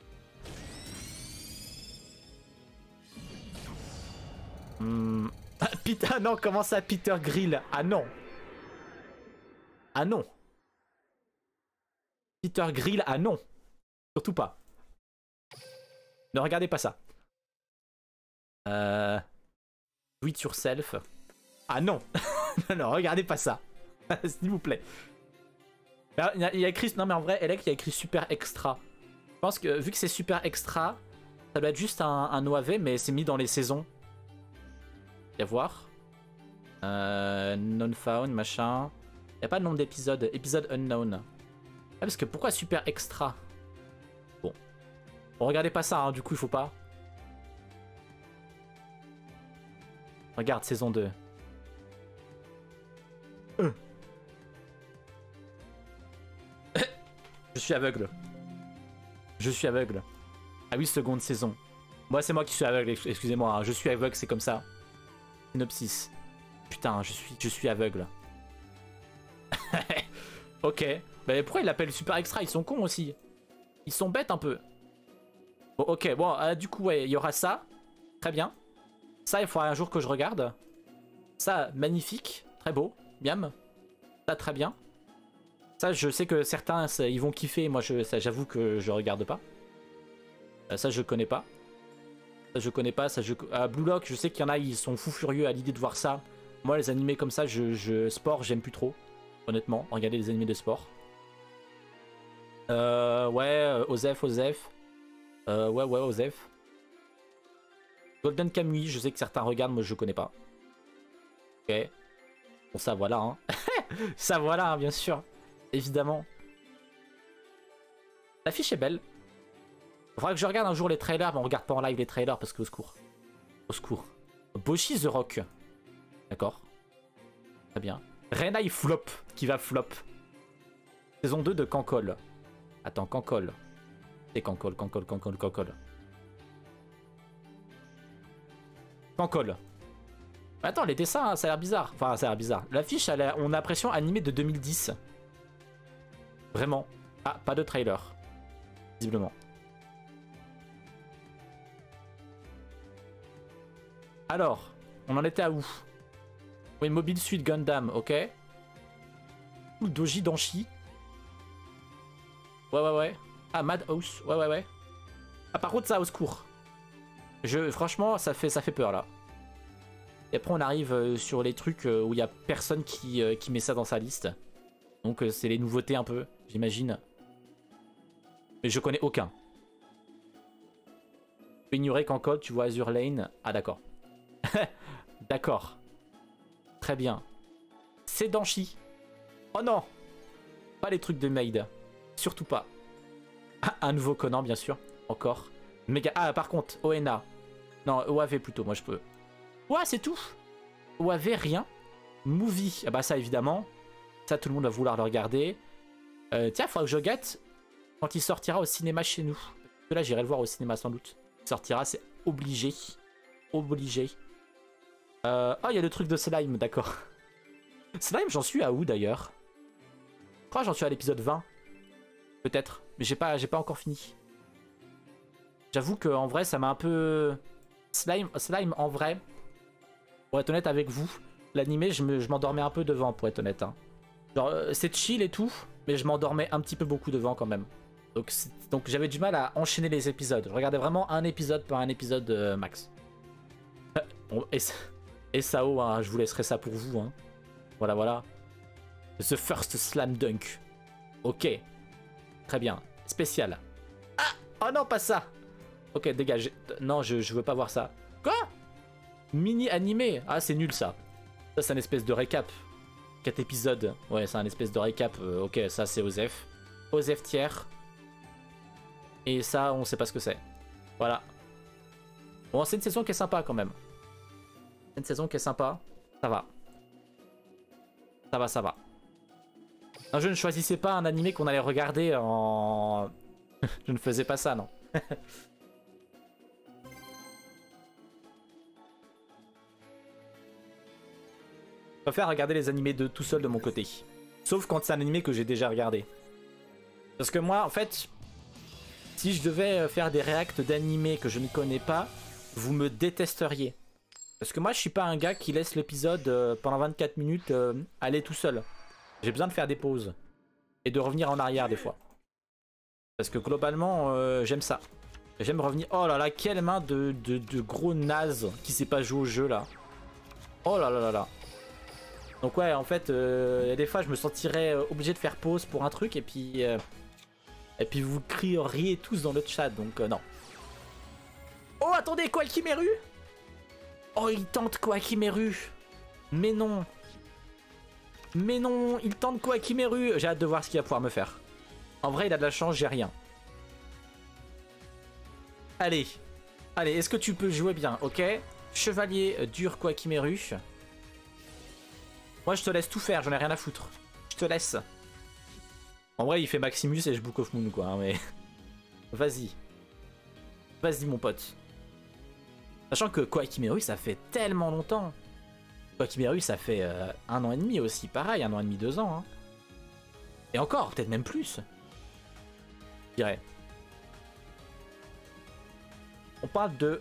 hmm. Ah, Peter, non, comment ça, Peter Grill? Ah non. Ah non. Peter Grill, ah non. Surtout pas. Ne regardez pas ça. Euh... Do it yourself. Ah non. Non, non, regardez pas ça. S'il vous plaît. Il y, a, il y a écrit... Non mais en vrai, Elec, il y a écrit super extra. Je pense que vu que c'est super extra, ça doit être juste un, un O A V, mais c'est mis dans les saisons. Y a voir. Euh, Non-found, machin. Il n'y a pas de nombre d'épisodes. Épisode unknown. Ah, parce que pourquoi super extra? Bon. Bon, regardez pas ça, hein, du coup, il faut pas. Regarde, saison deux. Euh. Je suis aveugle. Je suis aveugle. Ah oui, seconde saison. Moi, c'est moi qui suis aveugle, excusez-moi. Hein. Je suis aveugle, c'est comme ça. Synopsis. Putain, je suis, je suis aveugle. Ok. Mais pourquoi ils l'appellent Super Extra? Ils sont cons aussi. Ils sont bêtes un peu. Bon, ok, bon, euh, du coup, ouais, il y aura ça. Très bien. Ça, il faudra un jour que je regarde. Ça, magnifique. Très beau. Miam. Ça, très bien. Ça, je sais que certains, ça, ils vont kiffer. Moi, j'avoue que je regarde pas. Euh, ça, je connais pas. Ça, je connais pas. Ça, je... Ah, Blue Lock, je sais qu'il y en a, ils sont fous furieux à l'idée de voir ça. Moi, les animés comme ça, je, je... sport, j'aime plus trop. Honnêtement, regardez les animés de sport. Euh, ouais, euh, Osef, Osef. Euh, ouais, ouais, Osef. Golden Kamuy, je sais que certains regardent, moi je connais pas. Ok. Bon, ça voilà, hein. Ça voilà, hein, bien sûr. Évidemment. L'affiche est belle. Faudra que je regarde un jour les trailers, mais on regarde pas en live les trailers parce que au secours. Au secours. Boshi The Rock. D'accord. Très bien. Renai Flop, qui va flop. Saison deux de Cancol. Attends, Cancol. C'est Cancol, Cancol, Cancol, Cancol. Cancol. Attends, les dessins, ça a l'air bizarre. Enfin, ça a l'air bizarre. L'affiche, on a l'impression animée de deux mille dix. Vraiment. Ah, pas de trailer. Visiblement. Alors, on en était à où? Oui, Mobile Suit Gundam, ok. Ou Doji Danshi. Ouais, ouais, ouais. Ah, Madhouse, ouais, ouais, ouais. Ah, par contre, ça, au secours. Je, franchement, ça fait, ça fait peur, là. Et après, on arrive euh, sur les trucs euh, où il n'y a personne qui, euh, qui met ça dans sa liste. Donc, euh, c'est les nouveautés, un peu, j'imagine. Mais je connais aucun. Tu peux ignorer qu'en code, tu vois Azure Lane. Ah, d'accord. D'accord. Très bien. C'est Danshi. Oh non. Pas les trucs de Maid. Surtout pas. Ah, un nouveau Conan, bien sûr. Encore. Méga... Ah, par contre, O N A. Non, O A V plutôt, moi je peux. Ouais, c'est tout. O A V, rien. Movie, ah bah ça évidemment. Ça, tout le monde va vouloir le regarder. Euh, tiens, il faudra que je gâte quand il sortira au cinéma chez nous. Parce que là, j'irai le voir au cinéma sans doute. Il sortira, c'est obligé. Obligé. Euh... Ah, il y a le truc de Slime, d'accord. Slime, j'en suis à où d'ailleurs? Je crois que j'en suis à l'épisode vingt. Peut-être. Mais j'ai pas, j'ai pas encore fini. J'avoue qu'en vrai, ça m'a un peu... Slime, Slime, en vrai, pour être honnête avec vous, l'animé, je m'endormais me, un peu devant, pour être honnête. Hein. Genre, euh, c'est chill et tout, mais je m'endormais un petit peu beaucoup devant quand même. Donc, donc j'avais du mal à enchaîner les épisodes. Je regardais vraiment un épisode par un épisode euh, max. Bon, et, et Sao, hein, je vous laisserai ça pour vous. Hein. Voilà, voilà. The First Slam Dunk. Ok. Très bien. Spécial. Ah! Oh non, pas ça! Ok, dégage. Non, je, je veux pas voir ça. Quoi? Mini animé. Ah, c'est nul ça. Ça, c'est une espèce de récap. quatre épisodes. Ouais, c'est un espèce de récap. Euh, ok, ça, c'est Osef. Osef tiers. Et ça, on sait pas ce que c'est. Voilà. Bon, c'est une saison qui est sympa quand même. C'est une saison qui est sympa. Ça va. Ça va, ça va. Non, je ne choisissais pas un animé qu'on allait regarder en... Je ne faisais pas ça, non. Je préfère regarder les animés de tout seul de mon côté. Sauf quand c'est un animé que j'ai déjà regardé. Parce que moi, en fait, si je devais faire des réacts d'animés que je ne connais pas, vous me détesteriez. Parce que moi, je suis pas un gars qui laisse l'épisode euh, pendant vingt-quatre minutes euh, aller tout seul. J'ai besoin de faire des pauses. Et de revenir en arrière des fois. Parce que globalement, euh, j'aime ça. J'aime revenir... Oh là là, quelle main de, de, de gros naze qui sait pas jouer au jeu là. Oh là là là là. Donc ouais, en fait, euh, des fois, je me sentirais obligé de faire pause pour un truc et puis... Euh, et puis vous crieriez tous dans le chat, donc euh, non. Oh, attendez, Koakimeru! Oh, il tente Koakimeru! Mais non! Mais non, il tente Koakimeru! J'ai hâte de voir ce qu'il va pouvoir me faire. En vrai, il a de la chance, j'ai rien. Allez. Allez, est-ce que tu peux jouer bien, ok? Chevalier dur Koakimeru. Moi, je te laisse tout faire, j'en ai rien à foutre. Je te laisse. En vrai, il fait Maximus et je Book of Moon, quoi, hein, mais... Vas-y. Vas-y, mon pote. Sachant que Koakimeru, ça fait tellement longtemps. Koakimeru, ça fait euh, un an et demi aussi, pareil, un an et demi, deux ans. Hein. Et encore, peut-être même plus. Je dirais. On parle de...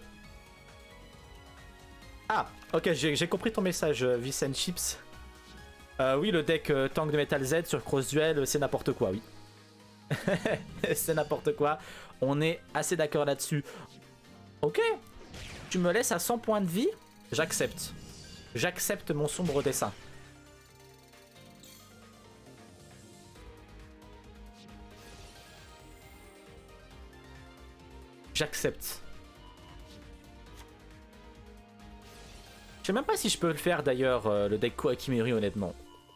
Ah, ok, j'ai compris ton message, Vicent Chips. Euh, oui, le deck euh, tank de Metal Z sur Cross Duel, c'est n'importe quoi, oui. C'est n'importe quoi. On est assez d'accord là-dessus. Ok. Tu me laisses à cent points de vie? J'accepte. J'accepte mon sombre dessin. J'accepte. Je sais même pas si je peux le faire d'ailleurs, euh, le deck Koakimeru, honnêtement.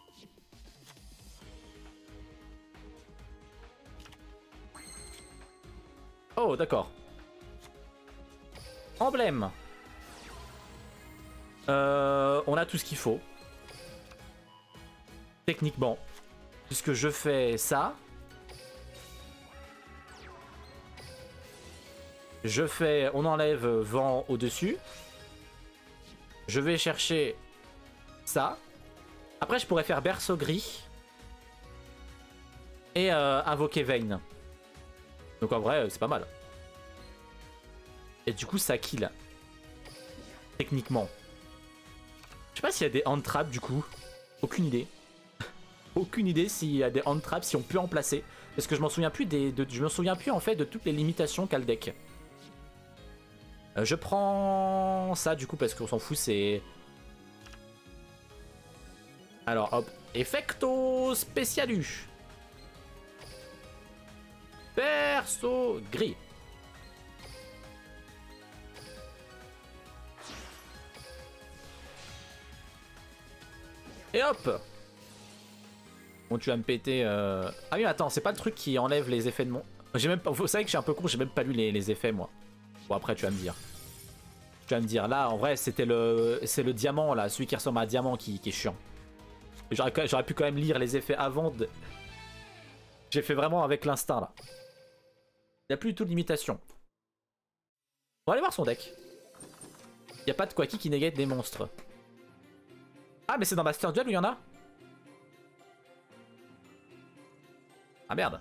Oh, d'accord. Emblème. Euh, on a tout ce qu'il faut. Techniquement. Puisque je fais ça. Je fais... On enlève vent au-dessus. Je vais chercher ça. Après, je pourrais faire berceau gris. Et euh, invoquer Vayne. Donc en vrai, c'est pas mal. Et du coup, ça kill. Techniquement. Je sais pas s'il y a des hand traps du coup. Aucune idée. Aucune idée s'il y a des hand traps, si on peut en placer. Parce que je m'en souviens plus des, de, je me souviens plus en fait de toutes les limitations qu'a le deck. Euh, je prends ça du coup parce qu'on s'en fout, c'est... Alors hop, Effecto Spécialu. Perso gris. Et hop. Bon, tu vas me péter... Euh... Ah oui, attends, c'est pas le truc qui enlève les effets de mon... J'ai même pas... Vous savez que je suis un peu con, j'ai même pas lu les, les effets, moi. Bon, après, tu vas me dire. Tu vas me dire, là, en vrai, c'était le, c'est le diamant, là, celui qui ressemble à un diamant qui, qui est chiant. J'aurais pu quand même lire les effets avant de... J'ai fait vraiment avec l'instinct, là. Il n'y a plus du tout de limitation. On va aller voir son deck. Il n'y a pas de Quacky qui négate des monstres. Ah, mais c'est dans Master Duel où il y en a? Ah, merde.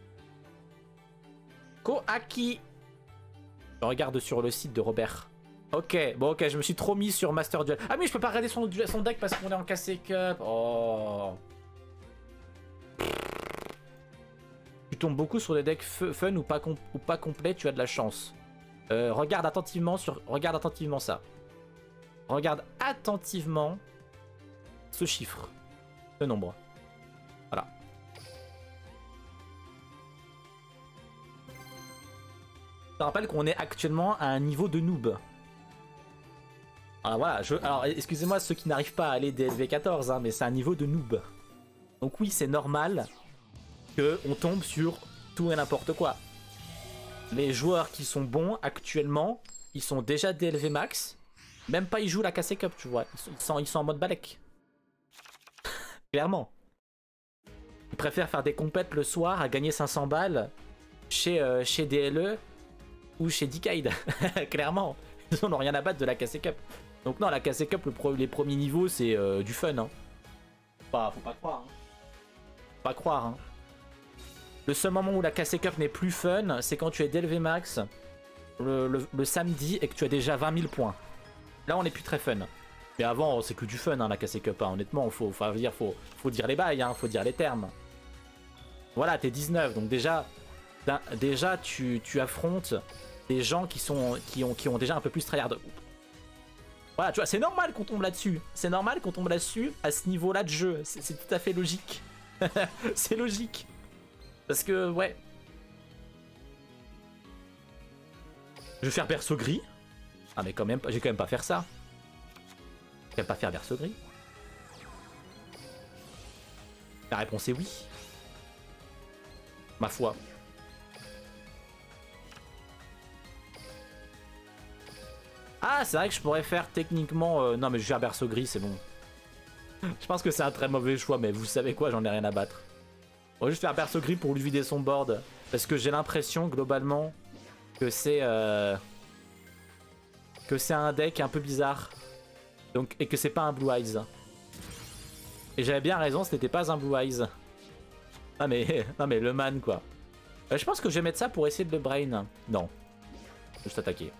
Koaki. Je regarde sur le site de Robert. Ok, bon ok, je me suis trop mis sur Master Duel. Ah mais je peux pas regarder son, son deck parce qu'on est en K C Cup. Oh. Tu tombes beaucoup sur des decks fun ou pas, ou pas complets, tu as de la chance. Euh, regarde attentivement sur, regarde attentivement ça. Regarde attentivement ce chiffre, ce nombre. Voilà. Je te rappelle qu'on est actuellement à un niveau de noob. Alors voilà, je... alors excusez-moi ceux qui n'arrivent pas à aller D L V quatorze, hein, mais c'est un niveau de noob. Donc oui, c'est normal qu'on tombe sur tout et n'importe quoi. Les joueurs qui sont bons actuellement, ils sont déjà D L V max. Même pas ils jouent la K C Cup, tu vois. Ils sont, ils sont, ils sont en mode balèque. Clairement. Ils préfèrent faire des compètes le soir à gagner cinq cents balles chez, euh, chez D L E ou chez Decade. Clairement. Ils n'ont rien à battre de la K C Cup. Donc non, la K C Cup, le pro les premiers niveaux, c'est euh, du fun. Hein. Faut, pas, faut pas croire. Hein. Faut pas croire. Hein. Le seul moment où la K C Cup n'est plus fun, c'est quand tu es D L V max le, le, le samedi et que tu as déjà vingt mille points. Là, on n'est plus très fun. Mais avant, c'est que du fun, hein, la K C Cup. Hein. Honnêtement, il faut, faut, dire, faut, faut dire les bails, hein, faut dire les termes. Voilà, t'es dix-neuf, donc déjà, déjà tu, tu affrontes des gens qui, sont, qui, ont, qui ont déjà un peu plus tryhard. Voilà, tu vois, c'est normal qu'on tombe là-dessus. C'est normal qu'on tombe là-dessus à ce niveau-là de jeu. C'est tout à fait logique. C'est logique. Parce que, ouais. Je vais faire berceau gris. Ah, mais quand même, j'ai quand même pas faire ça. Je vais quand même pas faire berceau gris. La réponse est oui. Ma foi. Ah, c'est vrai que je pourrais faire techniquement... Euh... Non, mais je vais faire berceau gris, c'est bon. Je pense que c'est un très mauvais choix, mais vous savez quoi, j'en ai rien à battre. On va juste faire berceau gris pour lui vider son board. Parce que j'ai l'impression, globalement, que c'est... Euh... que c'est un deck un peu bizarre. Donc, et que c'est pas un Blue Eyes. Et j'avais bien raison, ce n'était pas un Blue Eyes. Ah mais, non mais le man, quoi. Euh, je pense que je vais mettre ça pour essayer de le brain. Non. Juste attaquer.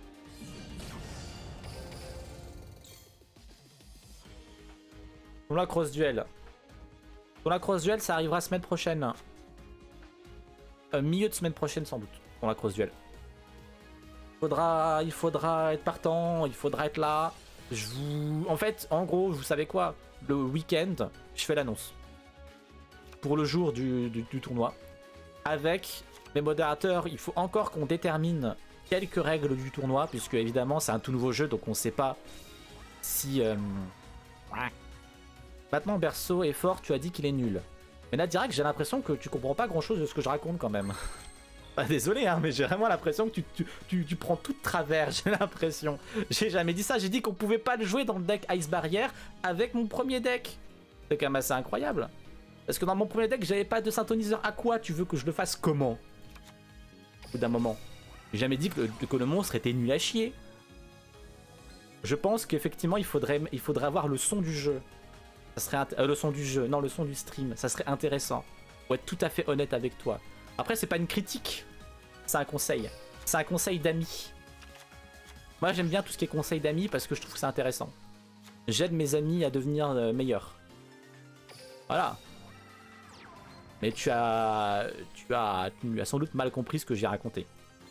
Tournoi cross duel. Tournoi cross duel, ça arrivera semaine prochaine. Euh, milieu de semaine prochaine sans doute. Tournoi cross duel. Faudra, il faudra être partant, il faudra être là. Je vous, en fait, en gros, vous savez quoi? Le week-end, je fais l'annonce pour le jour du, du, du tournoi. Avec les modérateurs, il faut encore qu'on détermine quelques règles du tournoi, puisque évidemment c'est un tout nouveau jeu, donc on sait pas si. Euh... Maintenant, Berceau est fort, tu as dit qu'il est nul. Mais là, direct, j'ai l'impression que tu comprends pas grand chose de ce que je raconte quand même. Bah, désolé, hein, mais j'ai vraiment l'impression que tu, tu, tu, tu prends tout de travers, j'ai l'impression. J'ai jamais dit ça, j'ai dit qu'on pouvait pas le jouer dans le deck Ice Barrière avec mon premier deck. C'est quand même assez incroyable. Parce que dans mon premier deck, j'avais pas de synthoniseur. À quoi tu veux que je le fasse comment? Au bout d'un moment. J'ai jamais dit que le, que le monstre était nul à chier. Je pense qu'effectivement, il faudrait, il faudrait avoir le son du jeu. Ça serait euh, le son du jeu, non, le son du stream. Ça serait intéressant. Pour être tout à fait honnête avec toi. Après, c'est pas une critique. C'est un conseil. C'est un conseil d'amis. Moi, j'aime bien tout ce qui est conseil d'amis parce que je trouve que c'est intéressant. J'aide mes amis à devenir euh, meilleurs. Voilà. Mais tu as, tu as, tu as sans doute mal compris ce que j'ai raconté.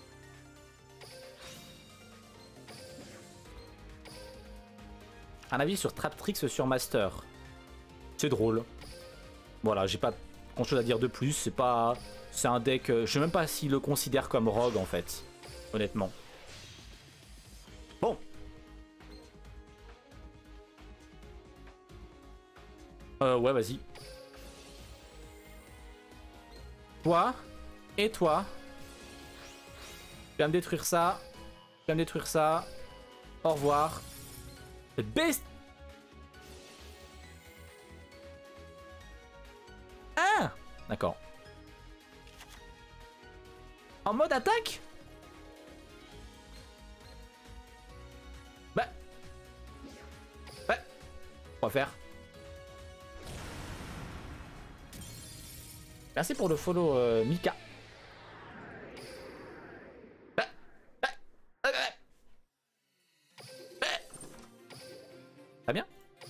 Un avis sur Traptrix sur Master. C'est drôle. Voilà, j'ai pas grand chose à dire de plus. C'est pas, c'est un deck. Je sais même pas s'il le considère comme rogue en fait. Honnêtement. Bon. Euh, ouais, vas-y. Toi et toi. Tu vas me détruire ça. Tu vas me détruire ça. Au revoir. Best. Ah, d'accord. En mode attaque? Bah. Bah. On va faire. Merci pour le follow, euh, Mika. Bah. Bah. Bah. Bah. Très bien.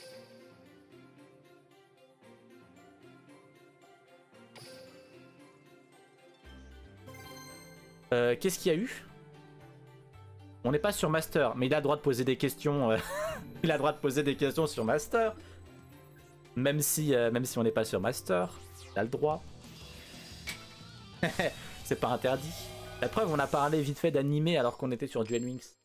Euh, Qu'est-ce qu'il y a eu? On n'est pas sur Master, mais il a le droit de poser des questions. Euh... il a le droit de poser des questions sur Master. Même si, euh, même si on n'est pas sur Master, il a le droit. C'est pas interdit. La preuve, on a parlé vite fait d'animé alors qu'on était sur Duel Links.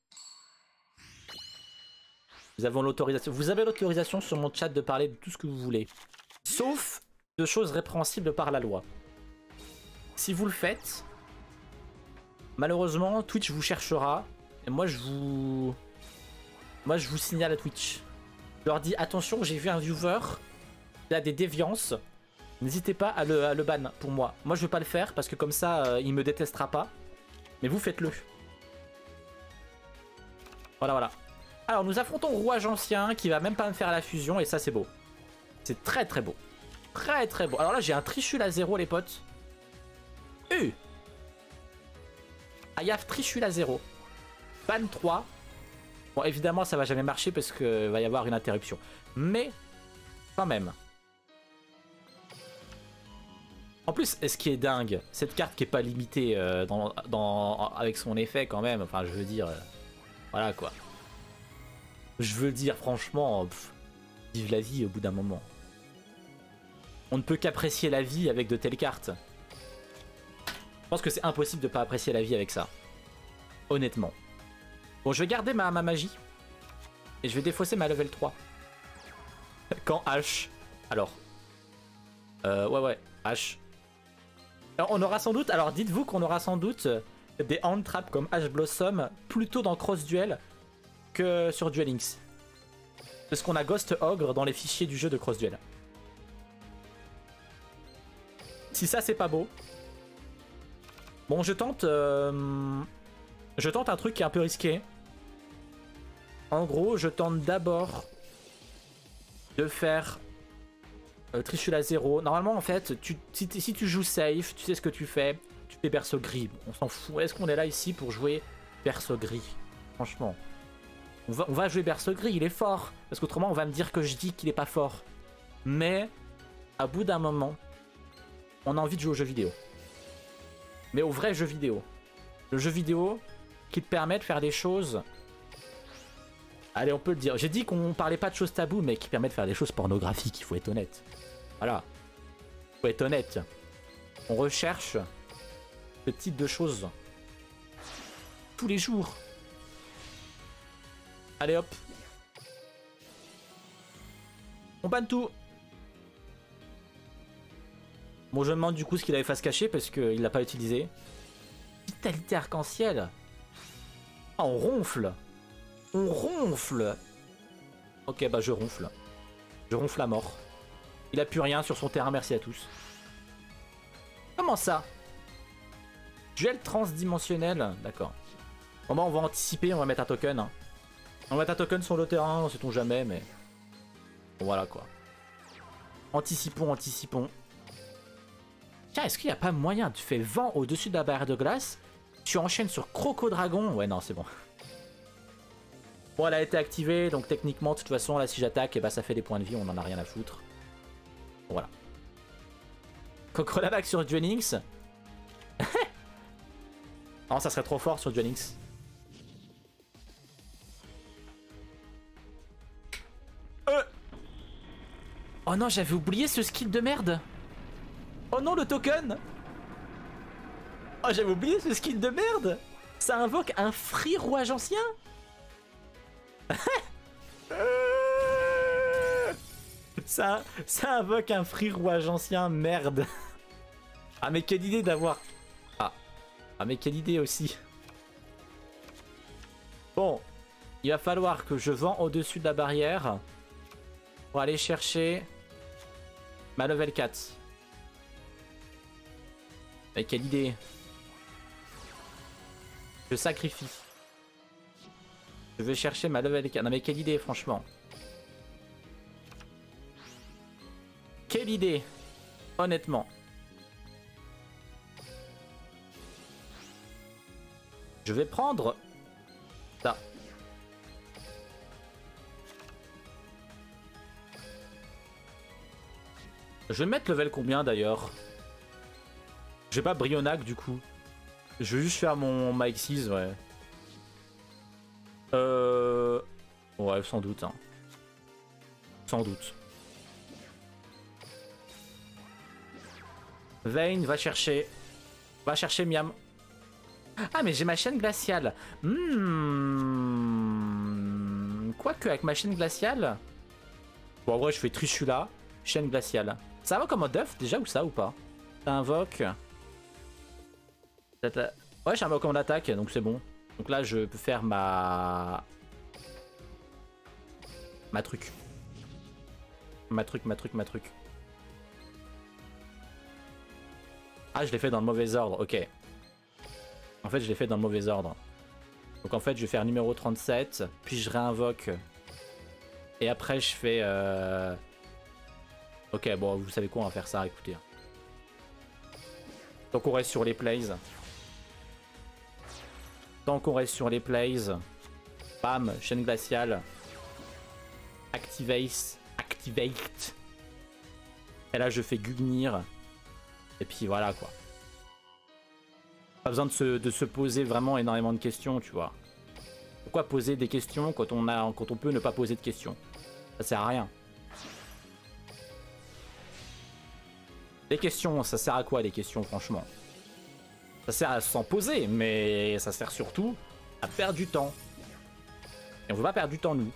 Nous avons l'autorisation. Vous avez l'autorisation sur mon chat de parler de tout ce que vous voulez. Sauf de choses répréhensibles par la loi. Si vous le faites, malheureusement, Twitch vous cherchera. Et moi, je vous... Moi, je vous signale à Twitch. Je leur dis, attention, j'ai vu un viewer. Il a des déviances. N'hésitez pas à le, à le ban pour moi. Moi, je veux pas le faire parce que comme ça, euh, il me détestera pas. Mais vous, faites-le. Voilà, voilà. Alors, nous affrontons Rouage Ancien qui va même pas me faire la fusion. Et ça, c'est beau. C'est très, très beau. Très, très beau. Alors là, j'ai un Trichule à zéro, les potes. Uh Ayaf Trichule à zéro. Ban trois. Bon, évidemment, ça va jamais marcher parce qu'il va y avoir une interruption. Mais, quand même. En plus, ce qui est dingue, cette carte qui est pas limitée euh, dans, dans, avec son effet quand même, enfin je veux dire, euh, voilà quoi. Je veux dire franchement, pff, vive la vie au bout d'un moment. On ne peut qu'apprécier la vie avec de telles cartes. Je pense que c'est impossible de pas apprécier la vie avec ça. Honnêtement. Bon, je vais garder ma, ma magie. Et je vais défausser ma level trois. Quand H. Alors. Euh, ouais ouais, H. Alors on aura sans doute, alors dites-vous qu'on aura sans doute des hand traps comme Ash Blossom plutôt dans Cross Duel que sur Duel Links. Parce qu'on a Ghost Ogre dans les fichiers du jeu de Cross Duel. Si ça c'est pas beau. Bon, je tente euh, je tente un truc qui est un peu risqué. En gros, je tente d'abord de faire Euh, Trichule à zéro. Normalement, en fait, tu, si, si tu joues safe, tu sais ce que tu fais. Tu fais berceau gris. On s'en fout. Est-ce qu'on est là ici pour jouer berceau gris? Franchement. On va, on va jouer berceau gris. Il est fort. Parce qu'autrement, on va me dire que je dis qu'il est pas fort. Mais, à bout d'un moment, on a envie de jouer au jeu vidéo. Mais au vrai jeu vidéo. Le jeu vidéo qui te permet de faire des choses... Allez, on peut le dire. J'ai dit qu'on parlait pas de choses taboues, mais qui permet de faire des choses pornographiques, il faut être honnête. Voilà. Il faut être honnête. On recherche ce type de choses. Tous les jours. Allez, hop. On banne tout. Bon, je me demande du coup ce qu'il avait face cachée, parce qu'il l'a pas utilisé. Vitalité arc-en-ciel. Ah, on ronfle. On ronfle. Ok, bah je ronfle. Je ronfle à mort. Il a plus rien sur son terrain, merci à tous. Comment ça? Duel transdimensionnel, d'accord. Bon bah on va anticiper, on va mettre un token. Hein. On va mettre un token sur le terrain, sait-on jamais, mais... Bon, voilà quoi. Anticipons, anticipons. Tiens, est-ce qu'il n'y a pas moyen? Tu fais vent au-dessus de la barrière de glace, tu enchaînes sur Croco-Dragon. Ouais, non, c'est bon. Bon, elle a été activée, donc techniquement, de toute façon, là, si j'attaque, eh ben, ça fait des points de vie, on en a rien à foutre. Voilà. Coquerel sur Duel Links. Non, ça serait trop fort sur Duel Links. Euh oh non, j'avais oublié ce skill de merde. Oh non, le token. Oh, j'avais oublié ce skill de merde. Ça invoque un free rouage ancien. ça, ça invoque un free rouage ancien, merde. Ah mais quelle idée d'avoir... Ah. Ah mais quelle idée aussi. Bon. Il va falloir que je vends au-dessus de la barrière pour aller chercher ma level quatre. Mais quelle idée. Je sacrifie. Je vais chercher ma level quatre. Non mais quelle idée franchement. Quelle idée. Honnêtement. Je vais prendre ça. Je vais mettre level combien d'ailleurs? J'ai pas Brionac du coup. Je vais juste faire mon Mike six, ouais. Euh... Ouais, sans doute. Hein. Sans doute. Vayne, va chercher. Va chercher Miam. Ah, mais j'ai ma chaîne glaciale. Hmm... Quoique, avec ma chaîne glaciale... Bon, en vrai, je fais Trishula, chaîne glaciale. Ça va comme un buff déjà ou ça ou pas? T'invoques. Ouais, j'ai un invoque en attaque, donc c'est bon. Donc là, je peux faire ma... Ma truc. Ma truc, ma truc, ma truc. Ah, je l'ai fait dans le mauvais ordre, ok. En fait, je l'ai fait dans le mauvais ordre. Donc en fait, je vais faire numéro trente-sept, puis je réinvoque. Et après, je fais... Euh... Ok, bon, vous savez quoi, on va faire ça, écoutez. Tant qu'on reste sur les plays. Tant qu'on reste sur les plays. Bam, chaîne glaciale. Activate. Activate. Et là, je fais Gugnir. Et puis voilà, quoi. Pas besoin de se, de se poser vraiment énormément de questions, tu vois. Pourquoi poser des questions quand on, a, quand on peut ne pas poser de questions? Ça sert à rien. Les questions, ça sert à quoi les questions, franchement? Ça sert à s'en poser, mais ça sert surtout à perdre du temps. Et on veut pas perdre du temps, nous.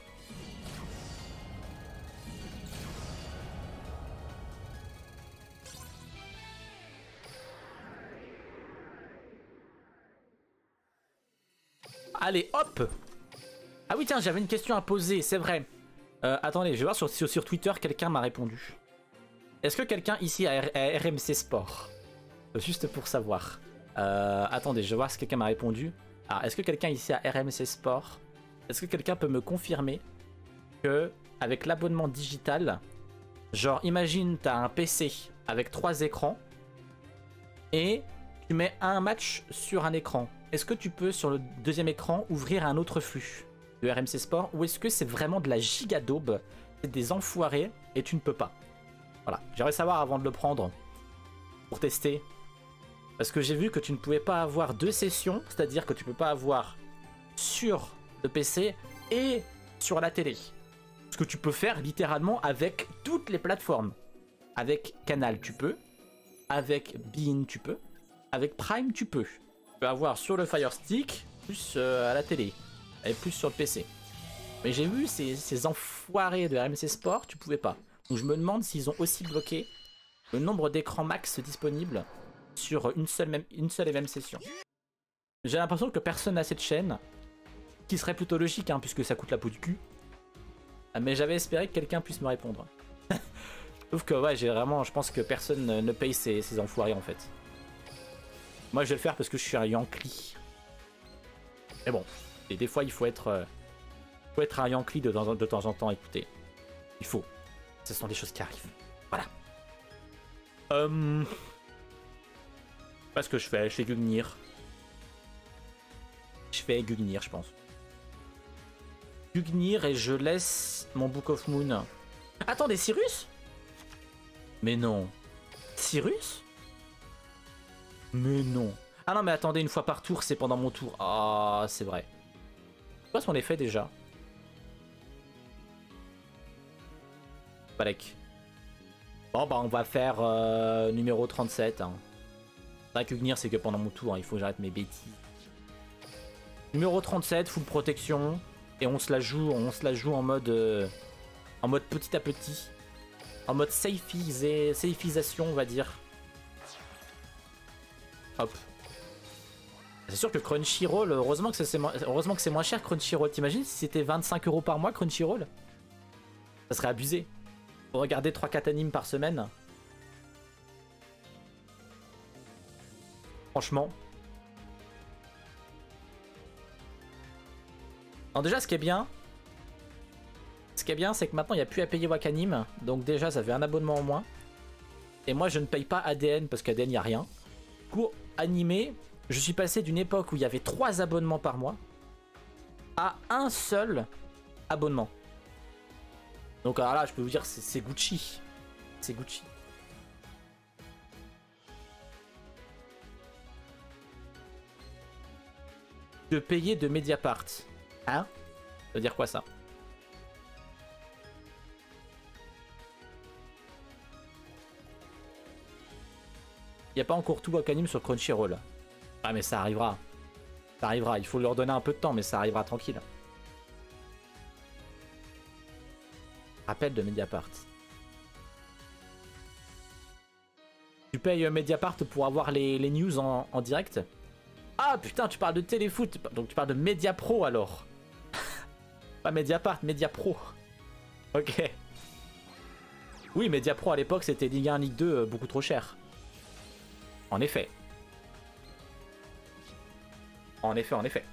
Allez, hop! Ah oui, tiens, j'avais une question à poser, c'est vrai. Euh, attendez, je vais voir sur, sur, sur Twitter, quelqu'un m'a répondu. Est-ce que quelqu'un ici a, R a R M C Sport? Juste pour savoir. Euh, attendez, je vais voir si quelqu'un m'a répondu. Ah, est-ce que quelqu'un ici a R M C Sport? Est-ce que quelqu'un peut me confirmer que avec l'abonnement digital, genre imagine t'as un P C avec trois écrans et tu mets un match sur un écran. Est-ce que tu peux sur le deuxième écran ouvrir un autre flux de R M C Sport ou est-ce que c'est vraiment de la giga-daube, c'est des enfoirés et tu ne peux pas? Voilà, j'aimerais savoir avant de le prendre pour tester. Parce que j'ai vu que tu ne pouvais pas avoir deux sessions, c'est-à-dire que tu peux pas avoir sur le P C et sur la télé. Ce que tu peux faire littéralement avec toutes les plateformes. Avec Canal, tu peux. Avec Bein, tu peux. Avec Prime, tu peux. Tu peux avoir sur le Fire Stick, plus euh, à la télé. Et plus sur le P C. Mais j'ai vu ces, ces enfoirés de R M C Sport, tu pouvais pas. Donc je me demande s'ils ont aussi bloqué le nombre d'écrans max disponibles sur une seule, même, une seule et même session. J'ai l'impression que personne n'a cette chaîne, qui serait plutôt logique, hein, puisque ça coûte la peau du cul. Mais j'avais espéré que quelqu'un puisse me répondre. Sauf que ouais, j'ai vraiment, je pense que personne ne paye ces, ces enfoirés en fait. Moi je vais le faire parce que je suis un Yankee. Mais bon, et des fois il faut être, euh, faut être un Yankee de, de, de temps en temps, écoutez. Il faut. Ce sont des choses qui arrivent. Voilà. Euh... Parce que je fais, je fais Gugnir. Je fais Gugnir, je pense. Gugnir et je laisse mon Book of Moon. Attendez, Cyrus? Mais non. Cyrus? Mais non. Ah non, mais attendez, une fois par tour, c'est pendant mon tour. Ah, c'est vrai. C'est quoi son effet déjà? Balek. Bon, bah, on va faire euh, numéro trente-sept. Hein. Pas que Gugnir, c'est que pendant mon tour, hein, il faut que j'arrête mes bêtises. Numéro trente-sept, full protection. Et on se la joue, on se la joue en mode, euh, en mode petit à petit. En mode safeisé, safeisation, on va dire. Hop. C'est sûr que Crunchyroll, heureusement que c'est heureusement que c'est moins cher Crunchyroll. T'imagines si c'était vingt-cinq euros par mois Crunchyroll? Ça serait abusé. Pour regarder trois quatre animes par semaine. Franchement. Alors déjà, ce qui est bien, ce qui est bien, c'est que maintenant il n'y a plus à payer Wakanim. Donc déjà, ça fait un abonnement en moins. Et moi, je ne paye pas A D N parce qu'A D N, il n'y a rien. Pour animer, je suis passé d'une époque où il y avait trois abonnements par mois à un seul abonnement. Donc alors là, je peux vous dire, c'est Gucci. C'est Gucci. De payer de Mediapart. Hein? Ça veut dire quoi ça? Il n'y a pas encore tout Wakanim sur Crunchyroll. Ah mais ça arrivera. Ça arrivera. Il faut leur donner un peu de temps, mais ça arrivera tranquille. Rappel de Mediapart. Tu payes Mediapart pour avoir les, les news en, en direct? Ah putain, tu parles de Téléfoot. Donc tu parles de Mediapro alors. Pas Mediapart, Mediapro. Ok. Oui, Mediapro à l'époque c'était Ligue un, Ligue deux, beaucoup trop cher. En effet. En effet, en effet.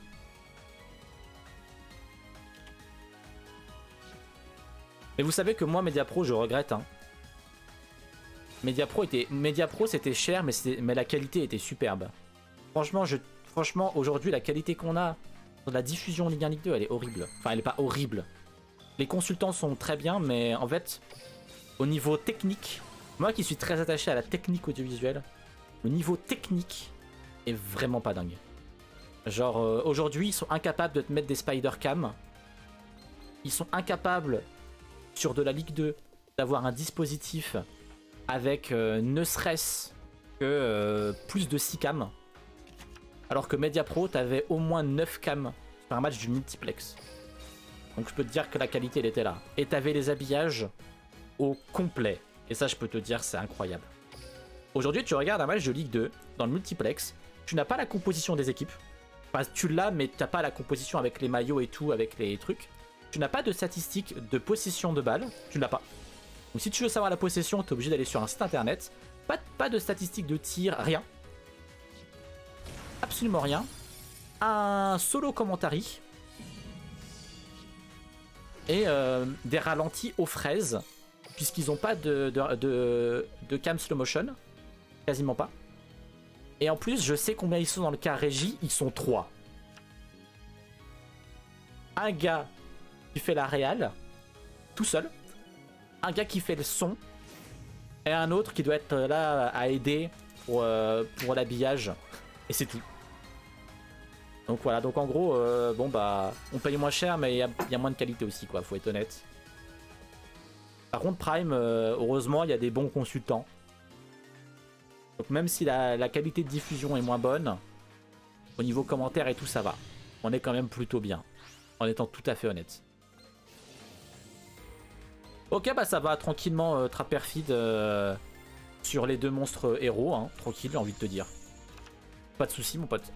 Mais vous savez que moi, Mediapro, je regrette. Hein. Mediapro, était... Mediapro c'était cher, mais, mais la qualité était superbe. Franchement, je... Franchement aujourd'hui, la qualité qu'on a sur la diffusion Ligue un, Ligue deux, elle est horrible. Enfin, elle est pas horrible. Les consultants sont très bien, mais en fait, au niveau technique, moi qui suis très attaché à la technique audiovisuelle, le niveau technique est vraiment pas dingue. Genre, euh, aujourd'hui, ils sont incapables de te mettre des spider cam. Ils sont incapables, sur de la Ligue deux, d'avoir un dispositif avec euh, ne serait-ce que euh, plus de six cams. Alors que Mediapro, t'avais au moins neuf cams sur un match du multiplex. Donc je peux te dire que la qualité, elle était là. Et t'avais les habillages au complet. Et ça, je peux te dire, c'est incroyable. Aujourd'hui, tu regardes un match de Ligue deux dans le multiplex, tu n'as pas la composition des équipes. Enfin, tu l'as, mais tu n'as pas la composition avec les maillots et tout, avec les trucs. Tu n'as pas de statistiques de possession de balle, tu ne l'as pas. Donc si tu veux savoir la possession, tu es obligé d'aller sur un site internet. Pas, pas de statistiques de tir, rien. Absolument rien. Un solo commentary. Et euh, des ralentis aux fraises, puisqu'ils n'ont pas de, de, de, de cam slow motion. Quasiment pas. Et en plus, je sais combien ils sont dans le cas régie. Ils sont trois. Un gars qui fait la réal, tout seul. Un gars qui fait le son. Et un autre qui doit être là à aider pour, euh, pour l'habillage. Et c'est tout. Donc voilà, donc en gros, euh, bon bah, on paye moins cher, mais il y, y a moins de qualité aussi, quoi, faut être honnête. Par contre, Prime, euh, heureusement, il y a des bons consultants. Donc même si la, la qualité de diffusion est moins bonne, au niveau commentaire et tout, ça va. On est quand même plutôt bien, en étant tout à fait honnête. Ok, bah ça va tranquillement, euh, Trapperfeed euh, sur les deux monstres héros, hein, tranquille, j'ai envie de te dire. Pas de soucis, mon pote.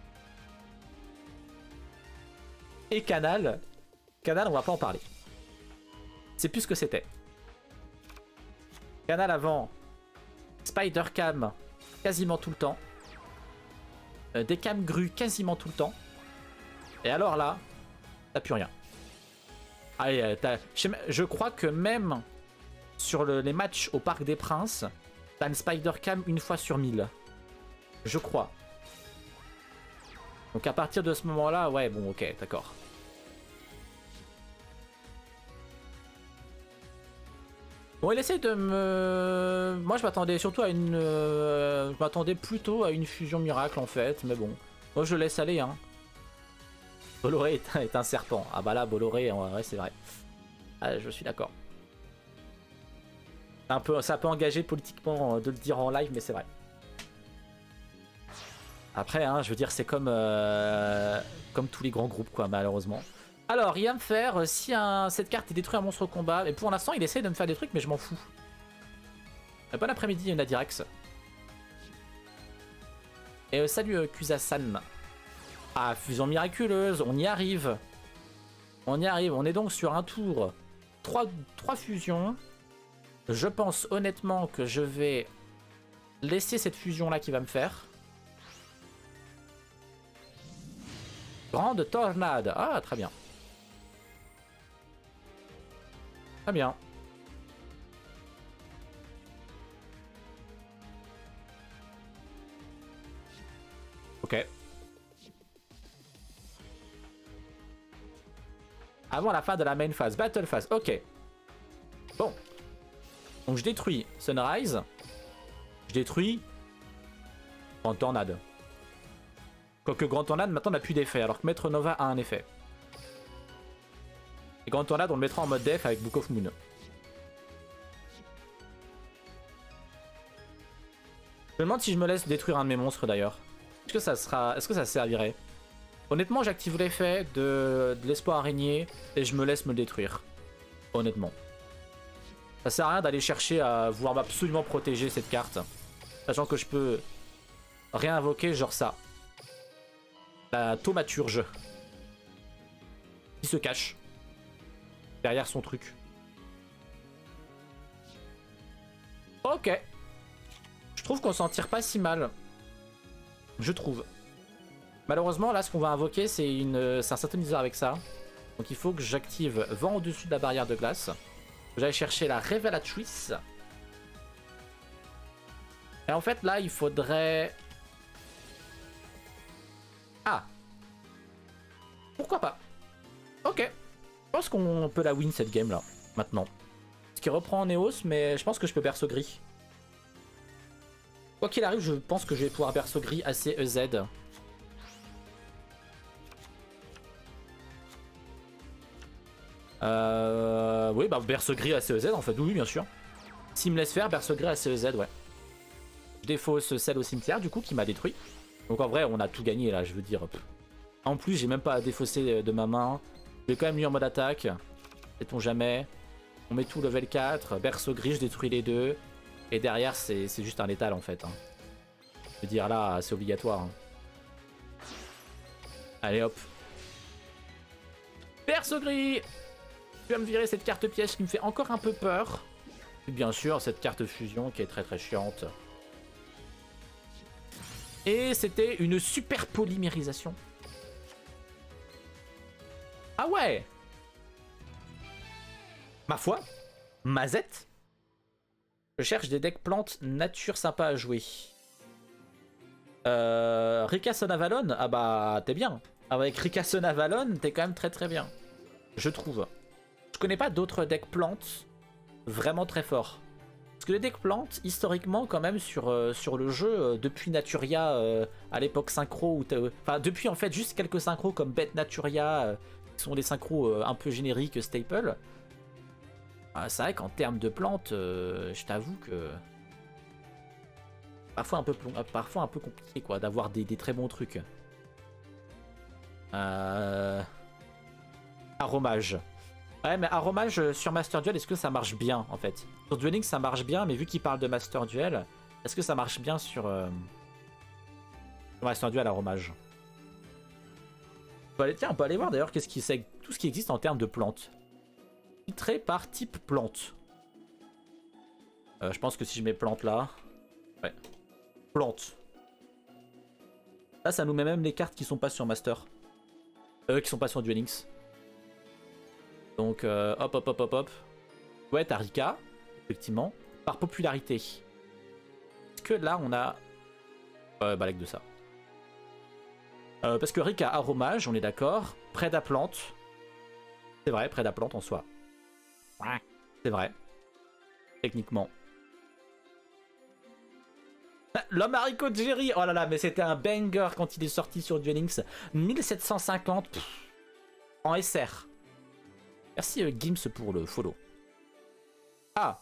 Et Canal, Canal, on va pas en parler. C'est plus ce que c'était. Canal avant, Spider Cam quasiment tout le temps. Euh, des cams grues quasiment tout le temps. Et alors là, t'as plus rien. Allez, t'as... Je crois que même sur le, les matchs au Parc des Princes, t'as une Spider Cam une fois sur mille. Je crois. Donc à partir de ce moment-là, ouais, bon, ok, d'accord. Bon, il essaie de me... Moi, je m'attendais surtout à une... Euh... Je m'attendais plutôt à une fusion miracle, en fait, mais bon. Moi, je laisse aller, hein. Bolloré est un, est un serpent. Ah bah là, Bolloré, ouais, c'est vrai. Ah, je suis d'accord. Un peu, c'est un peu engagé politiquement de le dire en live, mais c'est vrai. Après, hein, je veux dire, c'est comme, euh, comme tous les grands groupes, quoi, malheureusement. Alors, il va me faire, si un, cette carte est détruite un monstre au combat, et pour l'instant, il essaie de me faire des trucs, mais je m'en fous. Bon après-midi, Nadirax. Et euh, salut, euh, Kuzasan. Ah, fusion miraculeuse, on y arrive. On y arrive, on est donc sur un tour. Trois, trois fusions. Je pense honnêtement que je vais laisser cette fusion là qui va me faire. Grande tornade. Ah, très bien. Très bien. Ok. Avant la fin de la main phase, battle phase. Ok. Bon. Donc je détruis Sunrise. Je détruis Grande Tornade. Quoique Grande Tornade maintenant n'a plus d'effet, alors que Maître Nova a un effet. Et Grande Tornade on le mettra en mode def avec Book of Moon. Je me demande si je me laisse détruire un de mes monstres d'ailleurs. Est-ce que ça sera. Est-ce que ça servirait? Honnêtement, j'active l'effet de, de l'espoir araignée et je me laisse me détruire. Honnêtement. Ça sert à rien d'aller chercher à vouloir absolument protéger cette carte. Sachant que je peux réinvoquer genre ça. La thaumaturge. Qui se cache. Derrière son truc. Ok. Je trouve qu'on s'en tire pas si mal. Je trouve. Malheureusement, là, ce qu'on va invoquer, c'est une, c'est un synthoniseur avec ça. Donc il faut que j'active vent au-dessus de la barrière de glace. Que j'aille chercher la révélatrice. Et en fait, là, il faudrait... Ah. Pourquoi pas? Ok. Je pense qu'on peut la win cette game, là, maintenant. Ce qui reprend Néos, mais je pense que je peux berceau gris. Quoi qu'il arrive, je pense que je vais pouvoir berceau gris A C E Z. Euh... Oui, bah berceau gris A C E Z en fait, oui, bien sûr. S'il me laisse faire, berceau gris A C E Z, ouais. Je défausse celle au cimetière, du coup, qui m'a détruit. Donc en vrai, on a tout gagné là, je veux dire. En plus, j'ai même pas à défausser de ma main. Je vais quand même lui en mode attaque. Sait-on jamais. On met tout level quatre, berceau gris, je détruis les deux. Et derrière, c'est juste un létal en fait. Hein. Je veux dire, là, c'est obligatoire. Hein. Allez hop. Berceau gris! Tu vas me virer cette carte piège qui me fait encore un peu peur. Et bien sûr, cette carte fusion qui est très très chiante. Et c'était une super polymérisation. Ah ouais! Ma foi, Mazette. Je cherche des decks plantes nature sympa à jouer. Euh, Rickason Avalon, ah bah t'es bien. Avec Rickason Avalon, t'es quand même très très bien. Je trouve. Je connais pas d'autres decks plantes vraiment très forts. Parce que les decks plantes, historiquement quand même sur, euh, sur le jeu, euh, depuis Naturia euh, à l'époque synchro, où enfin depuis en fait juste quelques synchros comme Bet Naturia, euh, qui sont des synchros euh, un peu génériques staple. Ah, c'est vrai qu'en termes de plantes, euh, je t'avoue que parfois un peu, parfois un peu compliqué quoi, d'avoir des, des très bons trucs. Euh... Aromage. Ouais, mais Aromage sur Master Duel, est-ce que ça marche bien en fait? Sur Duel Links ça marche bien, mais vu qu'il parle de Master Duel, est-ce que ça marche bien sur, euh... sur Master Duel Aromage? On peut aller, tiens, on peut aller voir d'ailleurs qu'est-ce qui c'est tout ce qui existe en termes de plantes. Filtré par type plante. Euh, je pense que si je mets plante là, ouais, plante. Là, ça nous met même les cartes qui sont pas sur Master, euh, qui sont pas sur Duel Links. Donc, euh, hop, hop, hop, hop, hop. Ouais, t'as Rika, effectivement. Par popularité. Est-ce que là, on a... Euh, balèque de ça. Euh, parce que Rika, Aromage, on est d'accord. Près à plante. C'est vrai, près à plante en soi. C'est vrai. Techniquement. L'homme haricot de Jerry. Oh là là, mais c'était un banger quand il est sorti sur Duel Links. mille sept cent cinquante pff, en S R. Merci euh, Gims pour le follow. Ah.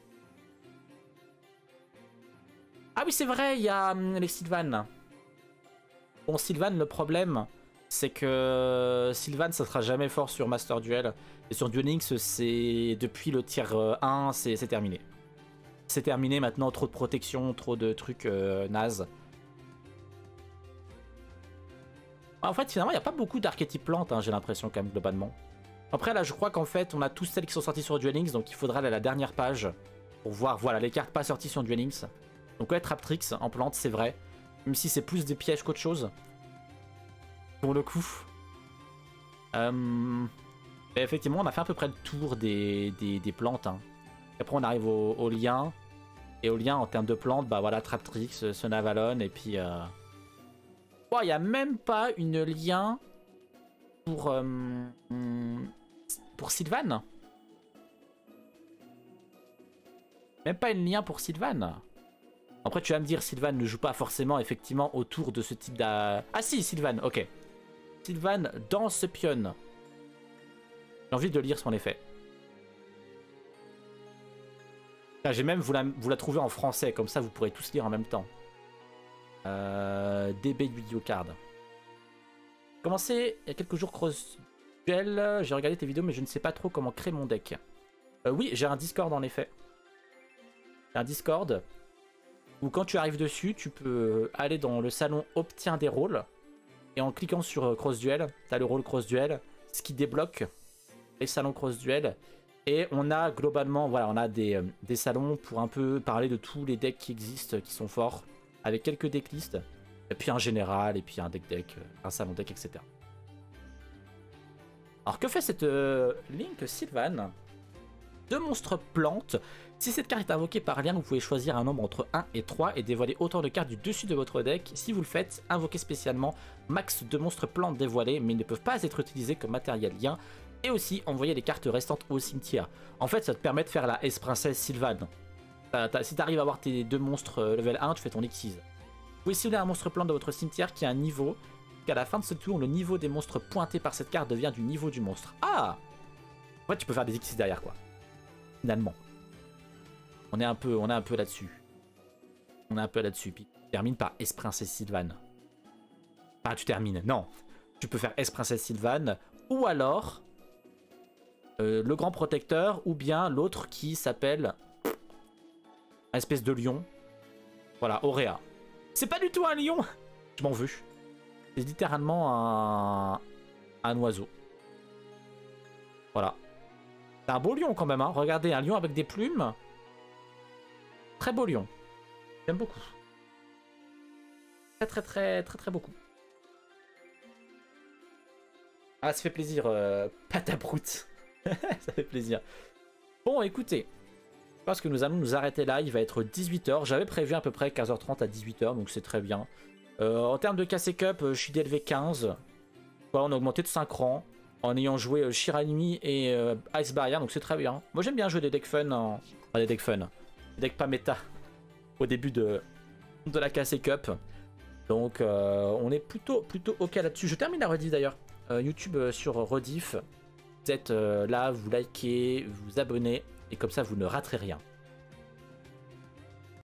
Ah oui, c'est vrai, il y a hum, les Sylvanes. Bon, Sylvan, le problème, c'est que Sylvan, ça sera jamais fort sur Master Duel. Et sur Duel Links, c'est depuis le tier un, c'est terminé. C'est terminé maintenant, trop de protection, trop de trucs euh, nazes. En fait, finalement, il n'y a pas beaucoup d'archétypes plantes, hein, j'ai l'impression, quand même, globalement. Après, là, je crois qu'en fait, on a tous celles qui sont sorties sur Duel Links, donc il faudra aller à la dernière page pour voir, voilà, les cartes pas sorties sur Duel Links. Donc ouais, Traptrix en plante, c'est vrai. Même si c'est plus des pièges qu'autre chose. Pour le coup. Euh... Et effectivement, on a fait à peu près le tour des, des, des plantes. Hein. Après, on arrive au, au lien. Et au lien, en termes de plantes, bah voilà, Traptrix, Sonavalon, et puis... Euh... Bon, il n'y a même pas une lien pour... Euh... Pour Sylvan. Même pas une lien pour Sylvan. Après, tu vas me dire, Sylvan ne joue pas forcément, effectivement, autour de ce type d'a... Ah si, Sylvan, ok. Sylvan dans ce pion. J'ai envie de lire son effet. J'ai même vous la, vous la trouver en français, comme ça vous pourrez tous lire en même temps. Euh, D B Yu-Gi-Oh card. Commencé il y a quelques jours Cross Duel. J'ai regardé tes vidéos mais je ne sais pas trop comment créer mon deck. Euh, oui, j'ai un Discord en effet. J'ai un Discord où quand tu arrives dessus, tu peux aller dans le salon Obtient des rôles. Et en cliquant sur Cross Duel, tu as le rôle Cross Duel, ce qui débloque les salons Cross Duel. Et on a globalement, voilà, on a des, euh, des salons pour un peu parler de tous les decks qui existent, qui sont forts, avec quelques decklists, et puis un général, et puis un deck deck, un salon deck, et cetera. Alors que fait cette euh, Link Sylvan? Deux monstres plantes. Si cette carte est invoquée par lien, vous pouvez choisir un nombre entre un et trois et dévoiler autant de cartes du dessus de votre deck. Si vous le faites, invoquez spécialement max de monstres plantes dévoilés, mais ils ne peuvent pas être utilisés comme matériel lien. Et aussi envoyer les cartes restantes au cimetière. En fait, ça te permet de faire la S-Princesse Sylvan. Si tu arrives à avoir tes deux monstres level un, tu fais ton X six. Vous pouvez cibler un monstre plante de votre cimetière qui a un niveau. Qu'à la fin de ce tour, le niveau des monstres pointés par cette carte devient du niveau du monstre. Ah! En fait, tu peux faire des X six derrière, quoi. Finalement. On est un peu, on est un peu là-dessus. On est un peu là-dessus. Puis tu termines par S-Princesse Sylvan. Enfin, tu termines. Non. Tu peux faire S-Princesse Sylvan. Ou alors... Euh, le grand protecteur, ou bien l'autre qui s'appelle un espèce de lion. Voilà, Auréa. C'est pas du tout un lion. Je m'en veux. C'est littéralement un... un oiseau. Voilà. C'est un beau lion quand même, hein. Regardez, un lion avec des plumes. Très beau lion. J'aime beaucoup. Très très très très très beaucoup. Ah, ça fait plaisir, euh, Pataprout. Ça fait plaisir. Bon, écoutez, je pense que nous allons nous arrêter là. Il va être dix-huit heures. J'avais prévu à peu près quinze heures trente à dix-huit heures, donc c'est très bien. Euh, en termes de K C Cup, je suis D L V quinze. Voilà, on a augmenté de cinq rangs en ayant joué euh, Shiranui et euh, Ice Barrier, donc c'est très bien. Moi j'aime bien jouer des decks fun, en... enfin, des decks fun, des decks pas méta au début de, de la K C Cup. Donc euh, on est plutôt, plutôt ok là-dessus. Je termine la rediff d'ailleurs. Euh, YouTube euh, sur rediff. Vous êtes euh, là, vous likez, vous abonnez, et comme ça vous ne raterez rien.